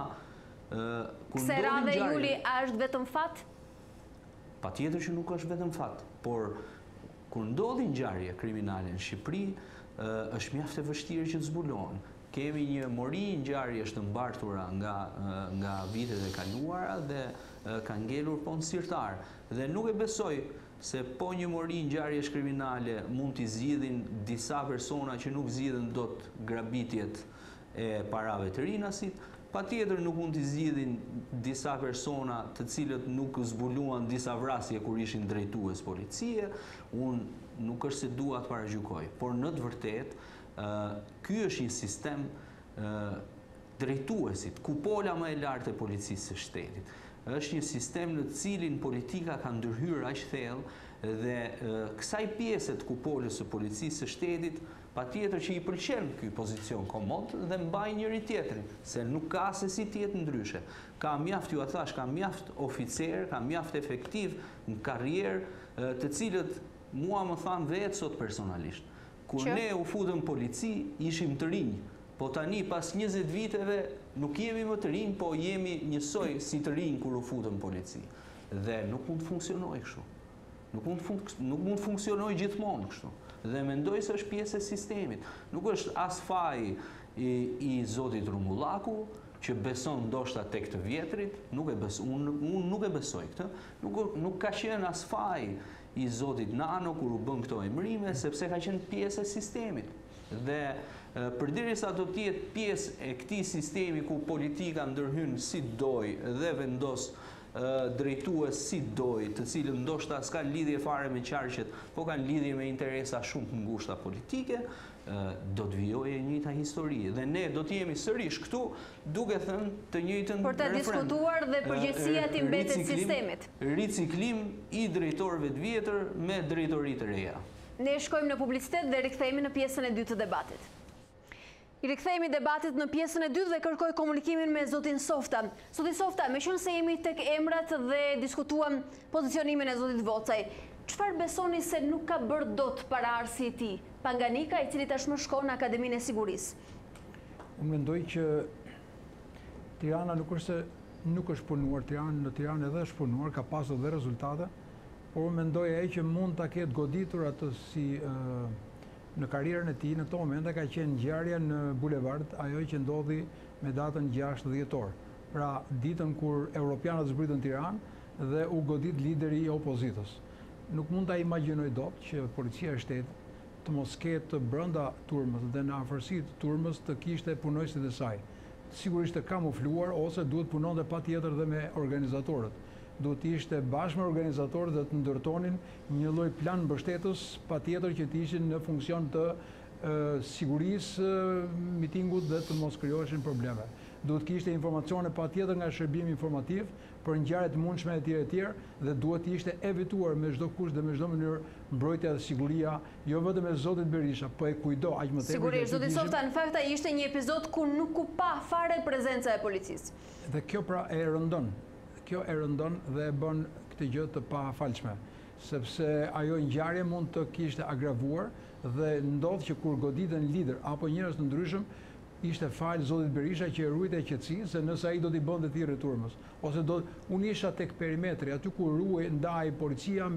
Pse radhe Juli është vetëm fat? Patjetër që nuk është vetëm fat, por kur ndodhi ngjarje kriminale në Shqipëri, është mjaft e vështirë që të zbulohen. Kemi një mori ngjarjesh të mbartura nga vitet e kaluara dhe ka ngelur po në sirtar. Dhe nuk e besoj se po një mori ngjarjesh kriminale mund t'i zgjidhin disa persona që nuk zgjidhin dot grabitjet e parave të rinasit, patjetër nuk mund t'i zgjidhin disa persona të cilët nuk zbuluan disa vrasje kur ishin drejtues policie. Unë nuk është se dua të paragjykoj, por në të vërtetë ky është një sistem drejtuesit, kupola më e lartë e policisë së shtetit. Është një sistem në të cilin politika ka ndërhyrë aq thellë dhe kësaj pjese të kupolës së policisë së shtetit patjetër që i pëlqen ky pozicion komod dhe mbajnë njëri tjetrin, se nuk ka se si tjetë ndryshe. Ka mjaft, ju a thash, ka mjaft oficer, ka mjaft efektiv në karrierë, të cilët mua më thanë vetë sot personalisht. Kur ne u futëm polici, ishim të rinj, po tani pas 20 viteve nuk jemi më të rinj, po jemi njësoj si të rinj kur u futëm polici. Dhe nuk mund të funksionoj kështu. Nuk mund të funksionoj gjithmonë kështu. Dhe mendoj se është pjesë e sistemit. Nuk është as faji i zotit Rumullaku, që beson ndoshta tek të vjetrit, unë nuk e besoj këtë, nuk ka qenë as faji i zotit Nano kur u bën këto emrime, sepse ka qenë pjesë e sistemit. Dhe përderisa do të jetë pjesë e këtij sistemi ku politika ndërhyn si doj dhe vendos drejtues si doj, të cilët ndoshta s'ka lidhje fare me qarqet, po kanë lidhje me interesa shumë të ngushta politike, do të vijojë e njëjta histori. Dhe ne do të jemi sërish këtu duke thënë të njëjtën për të diskutuar dhe përgjegjësia të mbetet sistemit. Riciklim i drejtorëve të vjetër me drejtori të reja. Ne shkojmë në publicitet dhe rikthehemi në pjesën e dytë të debatit. I rikthehemi debatit në pjesën e dytë dhe kërkoj komunikimin me zotin Softa. Zotin Softa, me qenë se jemi tek emrat dhe diskutuam pozicionimin e zotit Vocaj, çfarë besoni se nuk ka bërë dot paraardhësi i tij, Panganika, i cili tashmë shkon në Akademinë e Sigurisë? Unë mendoj që Tirana nuk është punuar, në Tiranë edhe është punuar, ka pasur dhe rezultate, por unë mendoj ai që mund ta ketë goditur atë si në karrierën e tij në këto momente ka qenë ngjarja në bulevard, ajo që ndodhi me datën 6 dhjetor. Pra ditën kur europianët zbritën Tiranë dhe u godit lideri i opozitës. Nuk mund ta imagjinoj dot që policia e shtetit të mos ketë brenda turmës dhe në afërsi të turmës të kishte punojësit e saj. Sigurisht të kamufluar ose duhet punonte patjetër dhe me organizatorët. Duhet të ishte bashkë me organizatorët dhe të ndërtonin një lloj plan mbështetës, patjetër që të ishin në funksion të sigurisë mitingut dhe të mos krijoheshin probleme. Duhet kishte informacione patjetër nga shërbimi informativ për ngjarje të mundshme etj. Dhe duhet të ishte evituar me çdo kusht dhe me çdo mënyrë mbrojtja dhe siguria, jo vetëm e zotit Berisha, po e kujdo aq më tepër. Sigurisht, zoti Softa, në fakt ai ishte një episod ku nuk u pa fare prezenca e policisë. Dhe kjo pra e rëndon. Kjo e rëndon dhe e bën këtë gjë të pafalshme, sepse ajo ngjarje mund të kishte agravuar dhe ndodh që kur goditen lider apo njerëz të ndryshëm, ishte fal zotit Berisha që e ruajtej qetësinë, se nëse ai do t'i bënte thirrje turmës, ose unë isha tek perimetri aty ku ruaj ndaj policia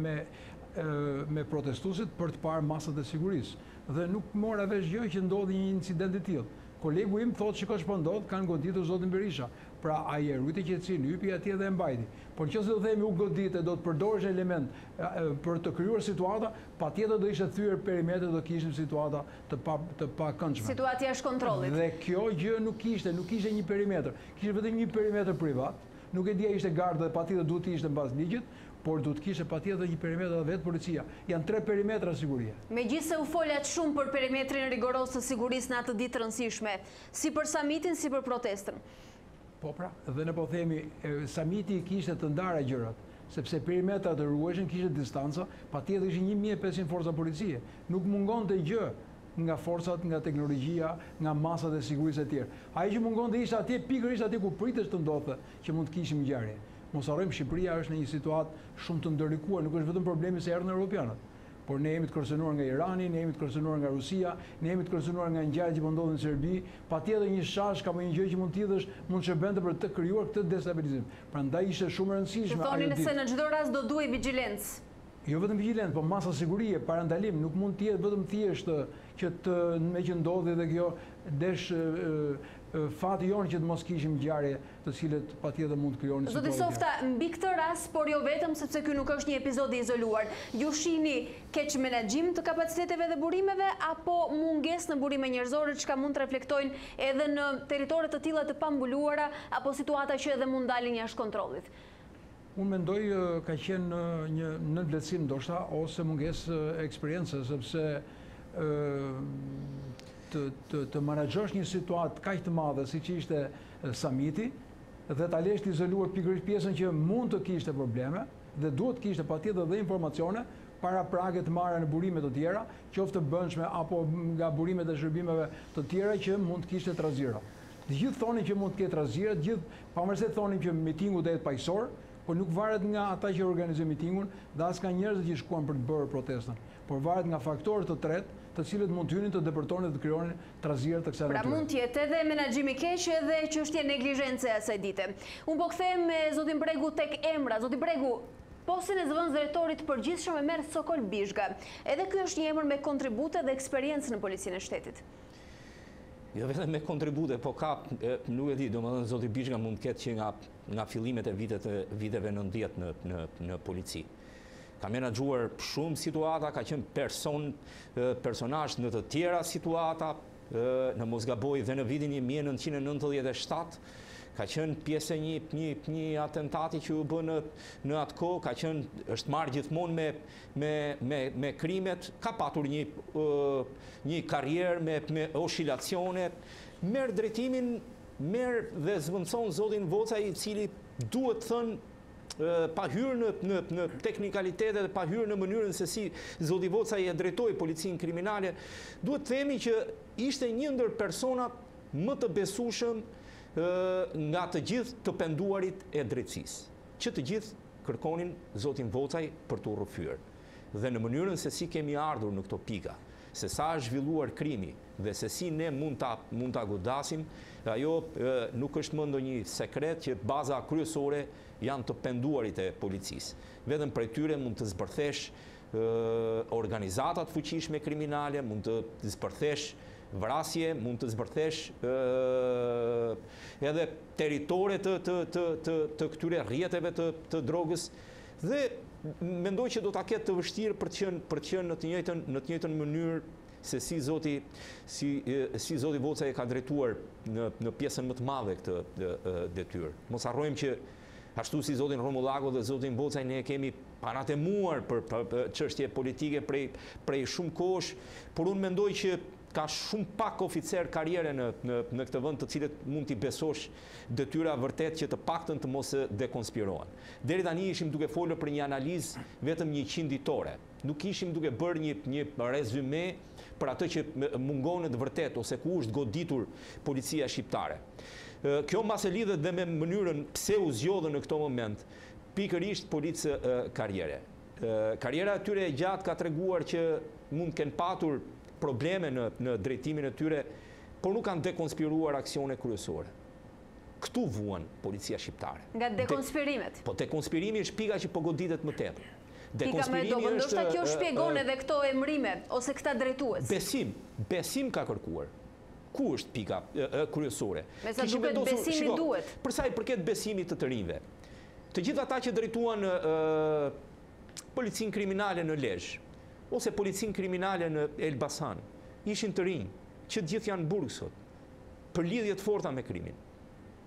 me protestuesit për të parë masat e sigurisë. Dhe nuk mora vesh gjë që ndodhi një incident i tillë. Kolegu im thotë shikosh po ndodh, kanë goditur zotin Berisha. Pra ai e ruajti qetësinë, hypi atje dhe e mbajti. Por nëse do themi u godite, do të përdorësh element për të krijuar situata, patjetër do ishte thyer perimetri, do kishim situata të pakëndshme. Situata jashtë kontrollit. Dhe kjo gjë nuk kishte një perimetër. Kishte vetëm një perimetër privat, Nuk e dia ishte gardë dhe patjetër duhet të ishte mbas ligjit, por duhet të kishte patjetër një perimetër vetë policia. Janë 3 perimetra sigurie. Megjithse u folat shumë për perimetrin rigoros të sigurisë në atë ditë të rëndësishme, si për samitin, si për protestën. Po pra, dhe ne po themi, samiti kishte të ndara gjërat, sepse perimetrat të ruheshin, kishte distanca, patjetër ishin 1500 forca policie. Nuk mungonte gjë nga forcat, nga teknologjia, nga masat e sigurisë e tjerë. Ai që mungonte ishte atje, pikërisht atje ku pritesh të ndodhte që mund të kishim ngjarje. Mos harrojmë, Shqipëria është në një situatë shumë të ndërlikuar, nuk është vetëm problemi se erdhën europianët, por ne jemi të kërcënuar nga Irani, ne jemi të kërcënuar nga Rusia, ne jemi të kërcënuar nga ngjarjet që po ndodhin në Serbi, patjetër një shash apo një gjë që mund të thithësh mund të shërbente për të krijuar këtë destabilizim. Prandaj ishte shumë e rëndësishme. Thonin se në çdo rast do duhej vigjilencë. Jo vetëm vigjilencë, por masa sigurie, parandalim, nuk mund të jetë vetëm thjesht që me që ndodhi dhe kjo desh fati jonë që të mos kishim ngjarje të cilët patjetër mund të krijonin situatë. Zoti Softa, mbi këtë rast, por jo vetëm sepse ky nuk është një episod i izoluar. Ju shihni keq menaxhim të kapaciteteve dhe burimeve apo mungesë në burime njerëzore që mund të reflektojnë edhe në territore të tilla të pambuluara apo situata që edhe mund dalin jashtë kontrollit? Unë mendoj ka qenë një nënvlerësim ndoshta ose mungesë eksperiencë, sepse të menaxhosh një situatë kaq të madhe siç ishte samiti dhe ta lesh të izoluar pikërisht pjesën që mund të kishte probleme dhe duhet të kishte patjetër dhe informacione para prage të marra në burime të tjera, qoftë të brendshme apo nga burimet e shërbimeve të tjera që mund të kishte trazira. Të gjithë thonin që mund të ketë trazira, të gjithë pavarësisht thonin që mitingu do jetë paqësor, por nuk varet nga ata që organizojnë mitingun dhe as nga njerëzit që shkuan për të bërë protestën, por varet nga faktorë të tretë, të cilët mund të hynin të depërtonin dhe të krijonin trazira të kësaj natyre. Pra mund të jetë edhe menaxhim i keq edhe çështje neglizhence asaj dite. Unë po kthehem me zotin Bregu tek emra. Zoti Bregu, postin e zëvendës drejtorit të përgjithshëm e merr Sokol Bizhga. Edhe ky është një emër me kontribute dhe eksperiencë në policinë e shtetit. Jo vetëm me kontribute, po ka, nuk e di, domethënë zoti Bizhga mund të ketë që nga fillimet e viteve 90 në polici. Ka menaxhuar shumë situata, ka qenë personazh në të tjera situata, në mos gaboj dhe në vitin 1997, ka qenë pjesë e një atentati që u bë në atë kohë, është marrë gjithmonë me krimet, ka patur një karrierë me oscilacione, merr drejtimin, merr dhe zvendçon zotin Vocaj, i cili duhet thënë pa hyrë në teknikalitete dhe pa hyrë në mënyrën se si zoti Vocaj e drejtoi policinë kriminale, duhet të themi që ishte një ndër personat më të besueshëm nga të gjithë të penduarit e drejtësisë, që të gjithë kërkonin zotin Vocaj për të rrëfyer. Dhe në mënyrën se si kemi ardhur në këto pika, se sa është zhvilluar krimi dhe se si ne mund ta godasim, ajo nuk është më ndonjë sekret që baza kryesore janë të penduarit e policisë. Vetëm prej tyre mund të zbërthesh organizatat fuqishme kriminale, mund të zbërthesh vrasje, mund të zbërthesh edhe teritore të këtyre rrjeteve të drogës dhe mendoj që do ta ketë të vështirë për të qenë në të njëjtën mënyrë se si zoti Vocaj e ka drejtuar në pjesën më të madhe këtë detyrë. Mos harrojmë që ashtu si zotin Romullago dhe zotin Vocaj ne kemi paratemuar për çështje politike prej shumë kohësh, por unë mendoj që ka shumë pak oficer karriere në këtë vend të cilët mund t'i besosh detyra vërtet që të paktën të mos dekonspirohen. Deri tani ishim duke folur për një analizë vetëm 100 ditore. Nuk ishim duke bërë një rezume për atë që mungon të vërtet ose ku është goditur policia shqiptare. Kjo mbas e lidhet dhe me mënyrën pse u zgjodhën në këto moment pikërisht policë karriere. Karriera e tyre e gjatë ka treguar që mund të kenë patur probleme në drejtimin e tyre, por nuk kanë dekonspiruar aksione kryesore. Këtu vuan policia shqiptare. Nga dekonspirimet. Po dekonspirimi është pika që po goditet më tepër. Pika me do, ndoshta kjo shpjegon edhe këto emrime ose këta drejtues. Besim ka kërkuar. Ku është pika kryesore? Me sa duket besimi duhet. Për sa i përket besimit të rinjve. Të gjithë ata që drejtuan policinë kriminale në Lezhë ose policinë kriminale në Elbasan, ishin të rinj, që gjithë janë burg sot, për lidhje të forta me krimin,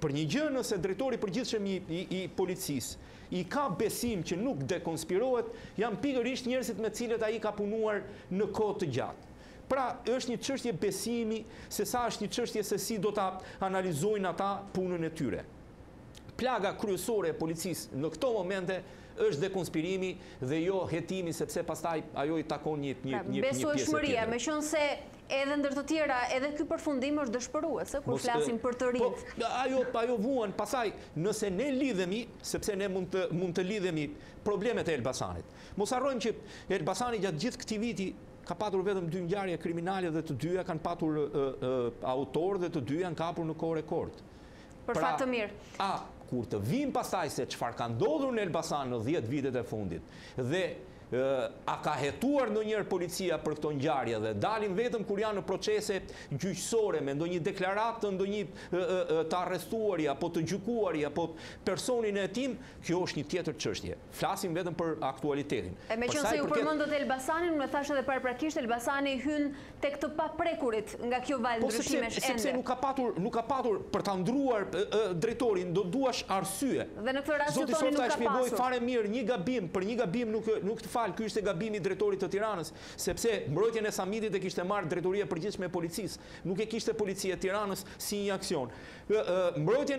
për një gjë nëse drejtori përgjithshëm i policisë i ka besim që nuk dekonspirohet, janë pikërisht njerëzit me cilët ai ka punuar në kohë të gjatë. Pra, është një çështje besimi, se sa është një çështje se si do ta analizojnë ata punën e tyre. Plaga kryesore e policisë në këto momente është dekonspirimi dhe jo hetimi, sepse pastaj ajo i takon një pjesë tjetër. Besueshmëria, me qenë se edhe ndër të tjera, edhe ky përfundim është dëshpërues, kur flasim për të rinjt. Ajo vuan, pastaj nëse ne lidhemi, sepse ne mund të lidhemi problemet e Elbasanit. Mos harrojmë që Elbasani gjatë gjithë këtij viti ka patur vetëm 2 ngjarje kriminale dhe të dyja kanë patur autor dhe të dyja kanë kapur në kohë rekord. Për fat të mirë. Kur të vim pastaj se çfarë ka ndodhur në Elbasan në 10 vitet e fundit dhe a ka hetuar ndonjëherë policia për këto ngjarje dhe dalin vetëm kur janë në procese gjyqësore me ndonjë deklaratë të ndonjë të arrestuari apo të gjykuari apo personin e hetim, kjo është një tjetër çështje. Flasim vetëm për aktualitetin. E meqense ju përmendët Elbasanin, më thash edhe paraprakisht Elbasani hyn tek të paprekurit nga kjo val ndryshimesh ende. Sepse nuk ka patur për ta ndruar drejtorin, do duash arsye. Dhe në këtë rast Zoti nuk ka shpjegoi pasur. fare mirë për një gabim nuk të fal, ky ishte gabimi i drejtorit të Tiranës, sepse mbrojtjen e Samitit e kishte marrë drejtoria e përgjithshme e policisë, nuk e kishte policia e Tiranës si një aksion. Mbrojtjen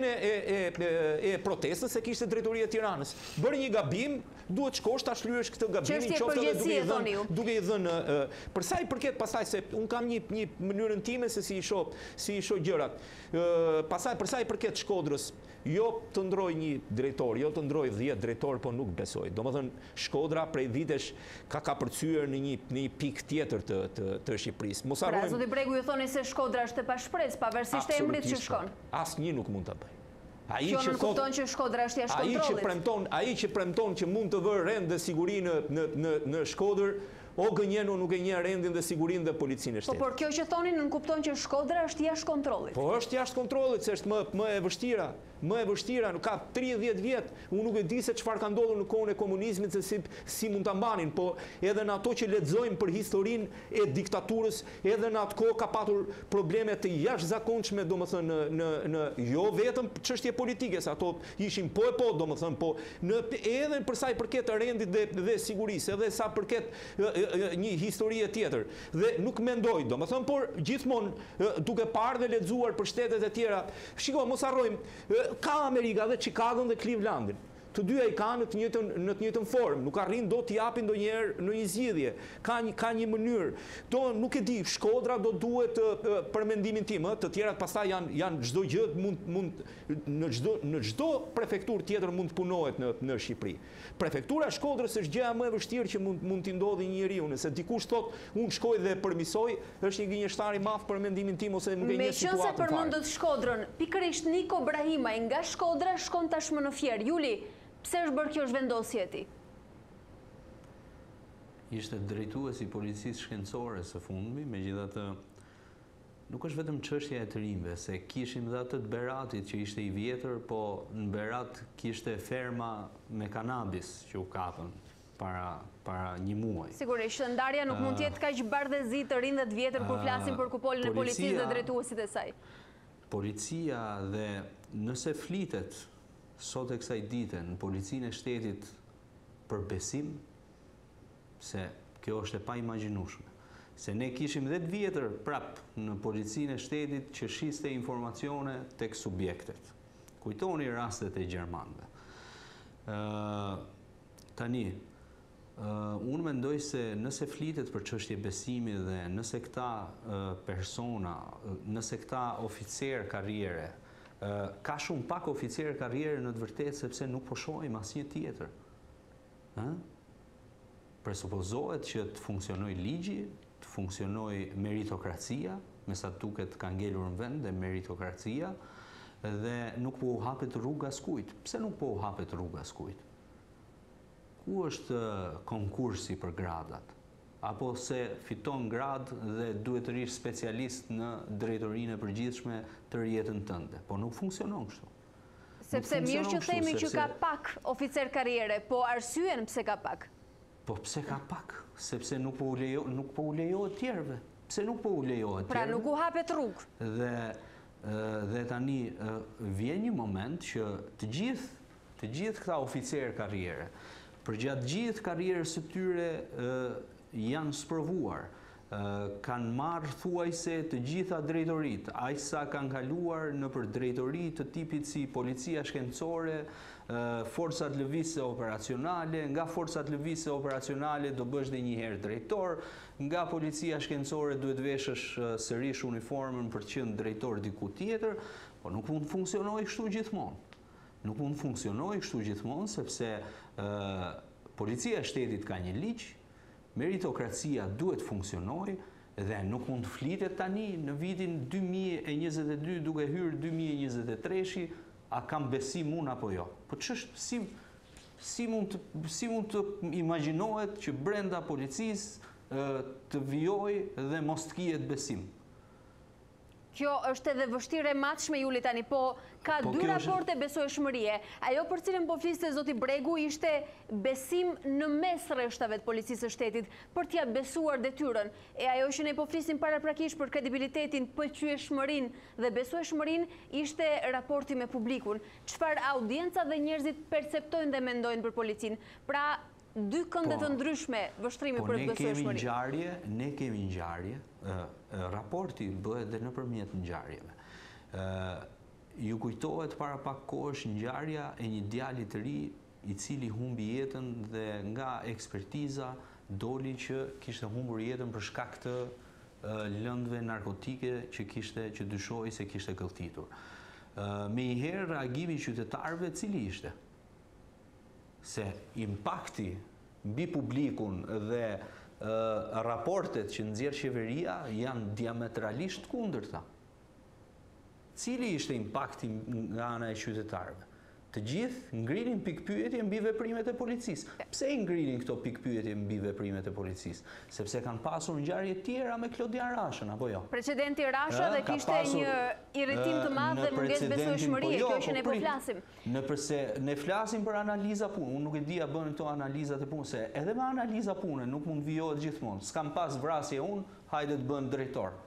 e protestës e kishte drejtoria e Tiranës. Bërë një gabim, duhet shkosh ta shlyesh këtë gabimin, qoftë duke i dhënë për sa i përket pastaj se un kam një mënyrën time se si i shoh gjërat. Pastaj për sa i përket Shkodrës, jo të ndroj një drejtor, jo të ndroj 10 drejtor, po nuk besoj. Domethënë Shkodra prej vitesh ka përcyer në një pikë tjetër të Shqipërisë. Mos harrojmë. Pra zoti Bregu ju thoni se Shkodra është e pashpresë, pavarësisht e emrit që shkon. Asnjë nuk mund ta bëj. Kjo nuk kupton që Shkodra është jashtë kontrollit. Ai që premton që mund të vë rend dhe siguri në Shkodër, o gënjen o nuk e njeh rendin dhe sigurinë dhe policinë e shtetit. Por kjo që thoni nuk kupton që Shkodra është jashtë kontrollit. Po është jashtë kontrollit, se është më e vështira. Më e vështira, nuk ka 30 vjet, unë nuk e di se çfarë ka ndodhur në kohën e komunizmit, se si mund ta mbanin, po edhe në ato që lexojmë për historinë e diktaturës, edhe në atë kohë ka patur probleme të jashtëzakonshme, domethënë në jo vetëm çështje politike, se ato ishin domethënë, po edhe për sa i përket rendit dhe sigurisë, edhe sa përket një historie tjetër. Dhe nuk mendoj, domethënë, por gjithmonë duke parë dhe lexuar për shtetet e tjera, shiko, mos harrojmë, ka Amerika dhe Chicagon dhe Clevelandin. Të dyja i kanë në të njëjtën formë, nuk arrin do t'i japin ndonjëherë në një zgjidhje. Ka një mënyrë. Nuk e di, Shkodra do duhet për mendimin tim, të tjerat pastaj janë çdo gjë në çdo prefekturë tjetër mund të punohet në Shqipëri. Prefektura e Shkodrës është gjëja më e vështirë që mund t'i ndodhi një njeriu, nëse dikush thotë unë shkoj dhe përmisoj, është një gënjeshtar i madh për mendimin tim ose nuk e njeh situatën fare. Meqense përmendët Shkodrën, pikërisht Niko Brahimaj nga Shkodra shkon tashmë në Fier. Juli, pse është bërë kjo zhvendosje e tij? Ishte drejtuesi i policisë shkencore së fundmi, megjithatë nuk është vetëm çështja e të rinjve, se kishim dhe atë të Beratit që ishte i vjetër, po në Berat kishte ferma me kanabis që u kapën para një muaj. Sigurisht, ndarja nuk mund të jetë kaq bardhëzi të rinj dhe të vjetër kur flasim për kupolën e policisë dhe drejtuesit e saj. Policia dhe nëse flitet sot e kësaj dite në policinë e shtetit për besim, se kjo është e pa imagjinueshme. Se ne kishim 10 vjetër prap në policinë e shtetit që shiste informacione tek subjektet. Kujtoni rastet e gjermanëve. Tani, unë mendoj se nëse flitet për çështje besimi dhe nëse këta persona, nëse këta oficer karriere, ka shumë pak oficer karriere në të vërtetë sepse nuk po shohim asnjë tjetër. Presupozohet që të funksionojë ligji, të funksionojë meritokracia, me sa duket ka ngelur në vend dhe meritokracia, dhe nuk po u hapet rruga askujt. Pse nuk po u hapet rruga askujt? Ku është konkursi për gradat? Apo se fiton grad dhe duhet të rish specialist në drejtorinë e përgjithshme të jetën tënde. Po nuk funksionon kështu. Sepse mirë që themi që ka pak oficer karriere, po arsyen pse ka pak? Po pse ka pak? Sepse nuk po u lejohet tjerëve. Pse nuk po u lejohet tjerëve? Pra nuk u hapet rrugë. Dhe Dhe tani vjen një moment që të gjithë këta oficerë karriere, përgjatë gjithë karrierës së tyre janë sprovuar, kanë marrë thuajse të gjitha drejtoritë, aq sa kanë kaluar në për drejtori të tipit si policia shkencore, forcat lëvizëse operacionale, nga forcat lëvizëse operacionale do bësh dhe një herë drejtor, nga policia shkencore duhet veshësh sërish uniformën për të qenë drejtor diku tjetër, por nuk mund të funksionojë kështu gjithmonë. Nuk mund të funksionojë kështu gjithmonë sepse policia e shtetit ka një ligj, meritokracia duhet funksionojë dhe nuk mund të flitet tani në vitin 2022 duke hyrë 2023 a kam besim unë apo jo. Po ç'është si mund të imagjinohet që brenda policisë të vijojë dhe mos të kihet besim? Kjo është edhe vështirë e matshme, Juli, tani, po ka dy raporte besueshmërie. Ajo për cilën po fliste zoti Bregu ishte besim në mes rreshtave të policisë së shtetit për t'ia besuar detyrën. E ajo që ne po flisim paraprakisht për kredibilitetin, pëlqyeshmërinë dhe besueshmërinë ishte raporti me publikun. Çfarë audienca dhe njerëzit perceptojnë dhe mendojnë për policinë? Pra, dy kënde të ndryshme vështrimi për besueshmërinë. Ne kemi ngjarje, raporti bëhet dhe nëpërmjet ngjarjeve. Ju kujtohet para pak kohësh ngjarja e një djali të ri i cili humbi jetën dhe nga ekspertiza doli që kishte humbur jetën për shkak të lëndëve narkotike që dyshohej se kishte këlltitur. Menjëherë reagimi i qytetarëve cili ishte? Se impakti mbi publikun dhe raportet që nxjerr qeveria janë diametralisht kundërta. Cili ishte impakti nga ana e qytetarëve? Të gjithë ngrinin pikpyetje mbi veprimet e policisë. Pse i ngrinin këto pikpyetje mbi veprimet e policisë? Sepse kanë pasur ngjarje tjera me Klodian Rashën, apo jo? Precedenti Rasha dhe kishte një irritim të madh dhe mungesë besueshmërie, kjo që ne po flasim. Nëpërse ne flasim për analiza punë, unë nuk e di a bën këto analizat e punës, se edhe me analiza pune nuk mund vijohet gjithmonë. S'kam pas vrasje unë, hajde të bën drejtor.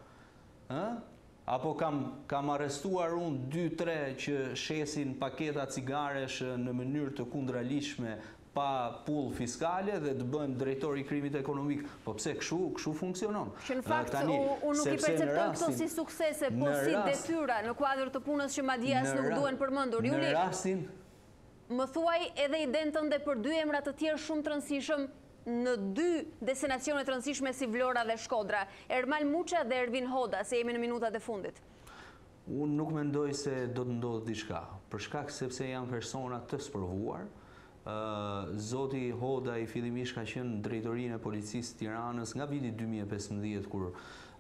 Apo kam arrestuar unë 2-3 që shesin paketa cigaresh në mënyrë të kundralishme pa pull fiskale dhe të bëjmë drejtor i krimit ekonomik. Po pse kështu funksionon? Që në fakt unë nuk i perceptoj këto si suksese, po si detyra në kuadër të punës që madje as nuk duhen përmendur. Juli, më thuaj edhe idenë tënde për dy emra të tjerë shumë të rëndësishëm në dy destinacione të rëndësishme si Vlora dhe Shkodra, Ermal Muça dhe Ervin Hoda, se jemi në minutat e fundit. Unë nuk mendoj se do të ndodhë diçka, për shkak sepse janë persona të sprovuar. Zoti Hoda i fillimisht ka qenë në drejtorinë e policisë Tiranës nga viti 2015 kur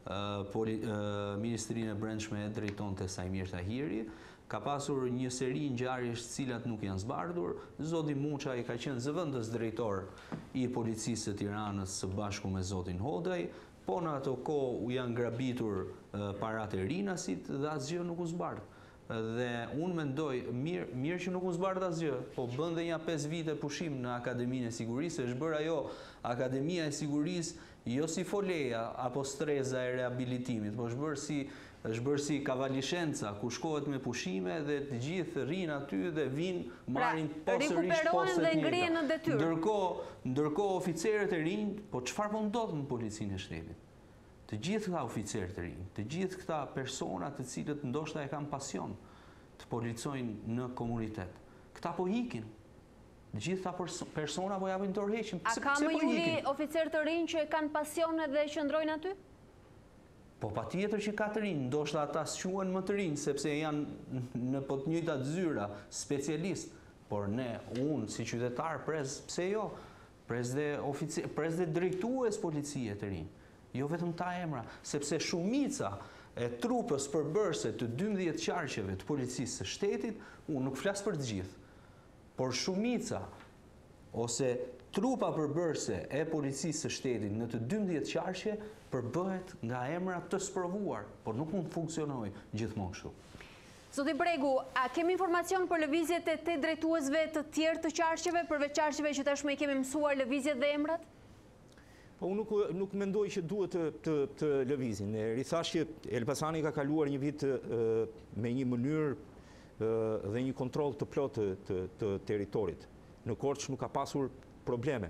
Ministrinë e Brendshme e drejtonte Sajmir Tahiri. Ka pasur një seri ngjarjesh të cilat nuk janë zbardhur. Zoti Muça i ka qenë zëvendës drejtor i policisë së Tiranës së bashku me zotin Hodaj, po në ato kohë u janë grabitur paratë e rinasit dhe asgjë nuk u zbardh. Dhe unë mendoj, mirë që nuk u zbardh asgjë, po bën dhe një 5 vite pushim në Akademinë e Sigurisë, është bërë ajo Akademia e Sigurisë jo si foleja apo streza e rehabilitimit, po është bërë si kavalishenca, ku shkohet me pushime dhe të gjithë rinë aty dhe vinë marrin posërish postet njëta. Ndërkohë oficerët e rinj, po çfarë po ndodh në policinë e shtetit? Të gjithë këta oficerët e rinj, të gjithë këta persona të cilët ndoshta e kanë pasion të policojnë në komunitet, këta po ikin. Të gjithë këta persona po japin tërheqjen. A ka më Juli oficerë të rinj që e kanë pasion dhe qëndrojnë aty? Po patjetër që ka të rinj, ndoshta ata s'quhen më të rinj sepse janë në po të njëjtat zyra, specialist, por unë si qytetar pse jo? Pres dhe drejtues policie të rinj. Jo vetëm ta emra, sepse shumica e trupës përbërëse të 12 qarqeve të policisë së shtetit, unë nuk flas për të gjithë, por shumica ose trupa përbërëse e policisë së shtetit në të 12 qarqe përbëhet nga emra të sprovuar, por nuk mund të funksionojë gjithmonë kështu. Zoti Bregu, a kemi informacion për lëvizjet e 8 drejtuesve të tjerë të qarqeve, përveç qarqeve që tashmë i kemi mësuar lëvizjet dhe emrat? Po unë nuk mendoj që duhet të lëvizin. Rithash që Elbasani ka kaluar një vit me një mënyrë dhe një kontroll të plotë të territorit. Në Korçë nuk ka pasur probleme.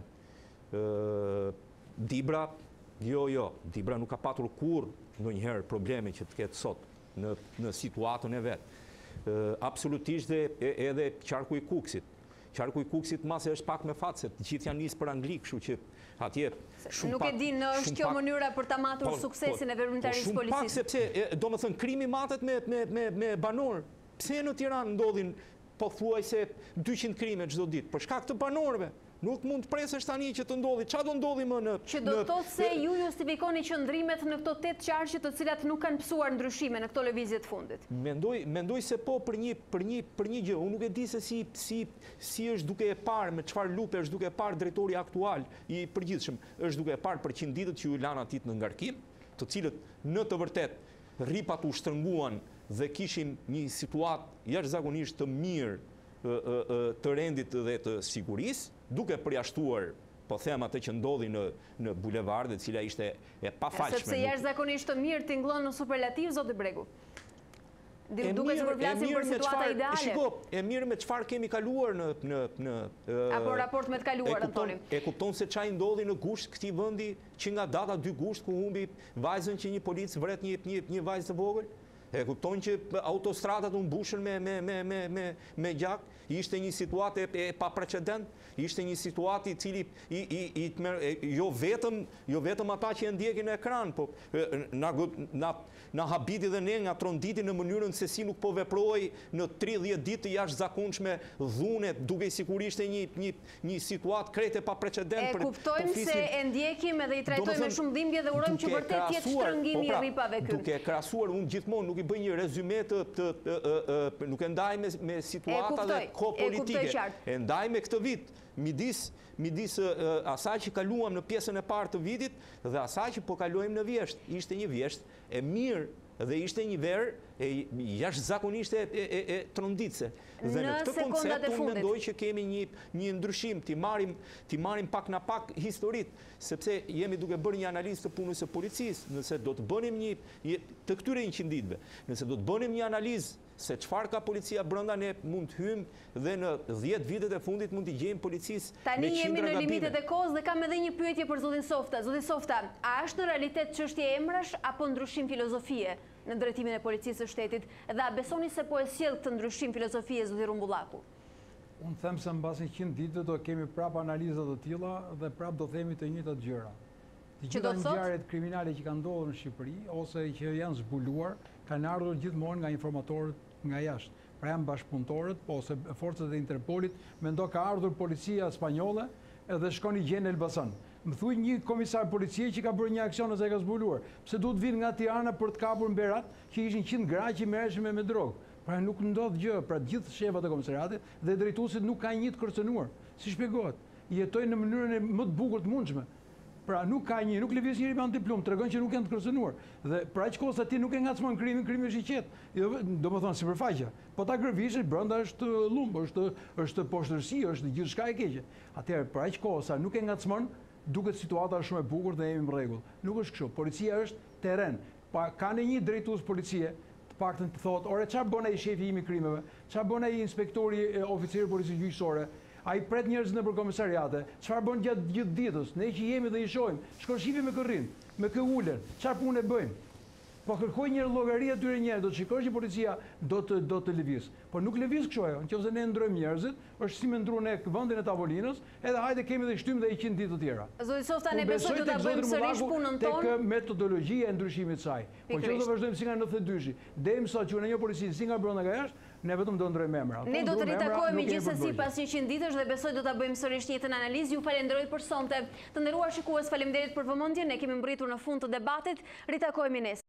Dibra, jo, Dibra nuk ka patur kur ndonjëherë probleme që të ketë sot në situatën e vet. Absolutisht edhe qarku i Kuksit. Qarku i Kuksit mase është pak me fat se të gjithë janë nisë për Angli, kështu që atje shumë nuk pak. e di në është kjo mënyra për ta matur suksesin e veprimtarisë shumë pak policisë. sepse domethënë krimi matet me banor. Pse në Tiranë ndodhin pothuajse 200 krime çdo ditë për shkak të banorëve? Nuk mund të presësh tani që të ndodhi. Çfarë do ndodhi më në Që do të thotë se ju justifikoni qëndrimet në këto 8 qarqe të cilat nuk kanë pësuar ndryshime në këto lëvizje të fundit. Mendoj se po për një gjë. Unë nuk e di se si është duke e parë, me çfarë lupe është duke e parë drejtori aktual i përgjithshëm. Është duke e parë për 100 ditët që ju lanë atit në ngarkim, të cilët në të vërtet rripat u shtrënguan dhe kishin një situatë jashtëzakonisht të mirë të rendit dhe të sigurisë, duke përjashtuar po them atë që ndodhi në bulevarde, e cila ishte e pafalshme. Sepse jashtëzakonisht të mirë tingëllon në superlativ, zotë Bregu. Duke që përflasim për situata ideale. Shiko, e mirë me çfarë kemi kaluar në apo raport me të kaluar, Antoni. E kupton se çfarë ndodhi në Gusht këtij vendi që nga data 2 gusht ku humbi vajzën që një polic vret një vajzë të vogël. E kupton që autostradat u mbushën me gjak, ishte një situatë e paprecedent, ishte një situatë i cili jo vetëm ata që e ndjekin në ekran, po na habiti dhe ne nga tronditi në mënyrën se si nuk po veproi në 30 ditë të jashtëzakonshme dhune, duke sigurisht një situatë krejt e paprecedent. E kuptojmë se e ndjekim edhe i trajtojmë me shumë dhimbje dhe urojmë që vërtet jetë shtrëngimi i rripave këtu. Duke krahasuar, unë gjithmonë nuk i bëj një rezume nuk e ndaj me situata dhe ko politike. E ndaj me këtë vit, midis asaj që kaluam në pjesën e parë të vitit dhe asaj që po kalojmë në vjesht. Ishte një vjesht e mirë dhe ishte një verë jashtëzakonisht e tronditse. Dhe në këtë koncept unë mendoj që kemi një ndryshim, ti marrim pak na pak historit, sepse jemi duke bërë një analizë të punës së policisë, nëse do të bënim të këtyre 100 ditëve, nëse do të bënim një analizë se çfarë ka policia brenda, ne mund të hyjmë dhe në 10 vitet e fundit mund t'i gjejmë policisë me tani qindra jemi në gabime. limitet e kohës dhe kam edhe një pyetje për zotin Softa. Zotin Softa, a është në realitet çështje emrash apo ndryshim filozofie në drejtimin e policisë së shtetit dhe a besoni se po e sjell këtë ndryshim filozofie zoti Rumbullaku? Unë them se mbasi 100 ditë do kemi prap analizat të tilla dhe prap do themi të njëjtat gjëra. Të gjitha ngjarjet kriminale që kanë ndodhur në Shqipëri ose që janë zbuluar kanë ardhur gjithmonë nga informatorët nga jashtë. Pra janë bashkëpunëtorët ose forcat e Interpolit, mendo ka ardhur policia spanjolle edhe shkon i gjen Elbasan. Më thuj një komisar policie që ka bërë një aksion ose e ka zbuluar. Pse duhet vinë nga Tirana për të kapur në Berat, që ishin 100 gra që merreshin me drogë. Pra nuk ndodh gjë, pra gjithë shefat e komisariatit dhe drejtuesit nuk kanë një të kërcënuar. Si shpjegohet? Jetojnë në mënyrën e më të bukur të mundshme. Pra nuk lëviz njëri me antiplum, tregon që nuk janë të kërcënuar. Dhe pra aq kohë ti nuk e ngacmon krimi është i qetë. Domethënë sipërfaqja. Po ta gërvishet brenda është lumb, është poshtërsi, është gjithçka e keqe. Atëherë pra aq kohë sa nuk e ngacmon, duket situata shumë e bukur dhe jemi në rregull. Nuk është kështu. Policia është terren. Pa ka një drejtues policie, të paktën të thotë, "Ore çfarë bën ai shefi im i krimeve? Çfarë bën ai inspektori oficeri policisë gjyqësore? Ai pret njerëz në komisariate, çfarë bën gjatë gjithë ditës? Ne që jemi dhe i shohim, shkon shifi me kërrin, me kë ulen, çfarë punë bëjmë? Po kërkoj një llogari atyre njerëzve, do të shikosh që policia do të lëviz. Po nuk lëviz kështu ajo, nëse ne ndrojmë njerëzit, është si me ndruan ne vendin e tavolinës, edhe hajde kemi dhe shtym dhe 100 ditë të tjera. Zoti Softa, ne besoj do ta bëjmë sërish punën tonë. Tek metodologjia e ndryshimit të saj. Po që do vazhdojmë si nga 92-shi, deri sot që në një polici si nga brenda nga jashtë, ne vetëm do ndrojmë emra. Ne do të ritakohemi gjithsesi pas 100 ditësh dhe besoj do ta bëjmë sërish një jetën analizë. Ju falenderoj për sonte. Të nderuar shikues, faleminderit për vëmendjen. Ne kemi mbërritur në fund të debatit. Ritakohemi nesër.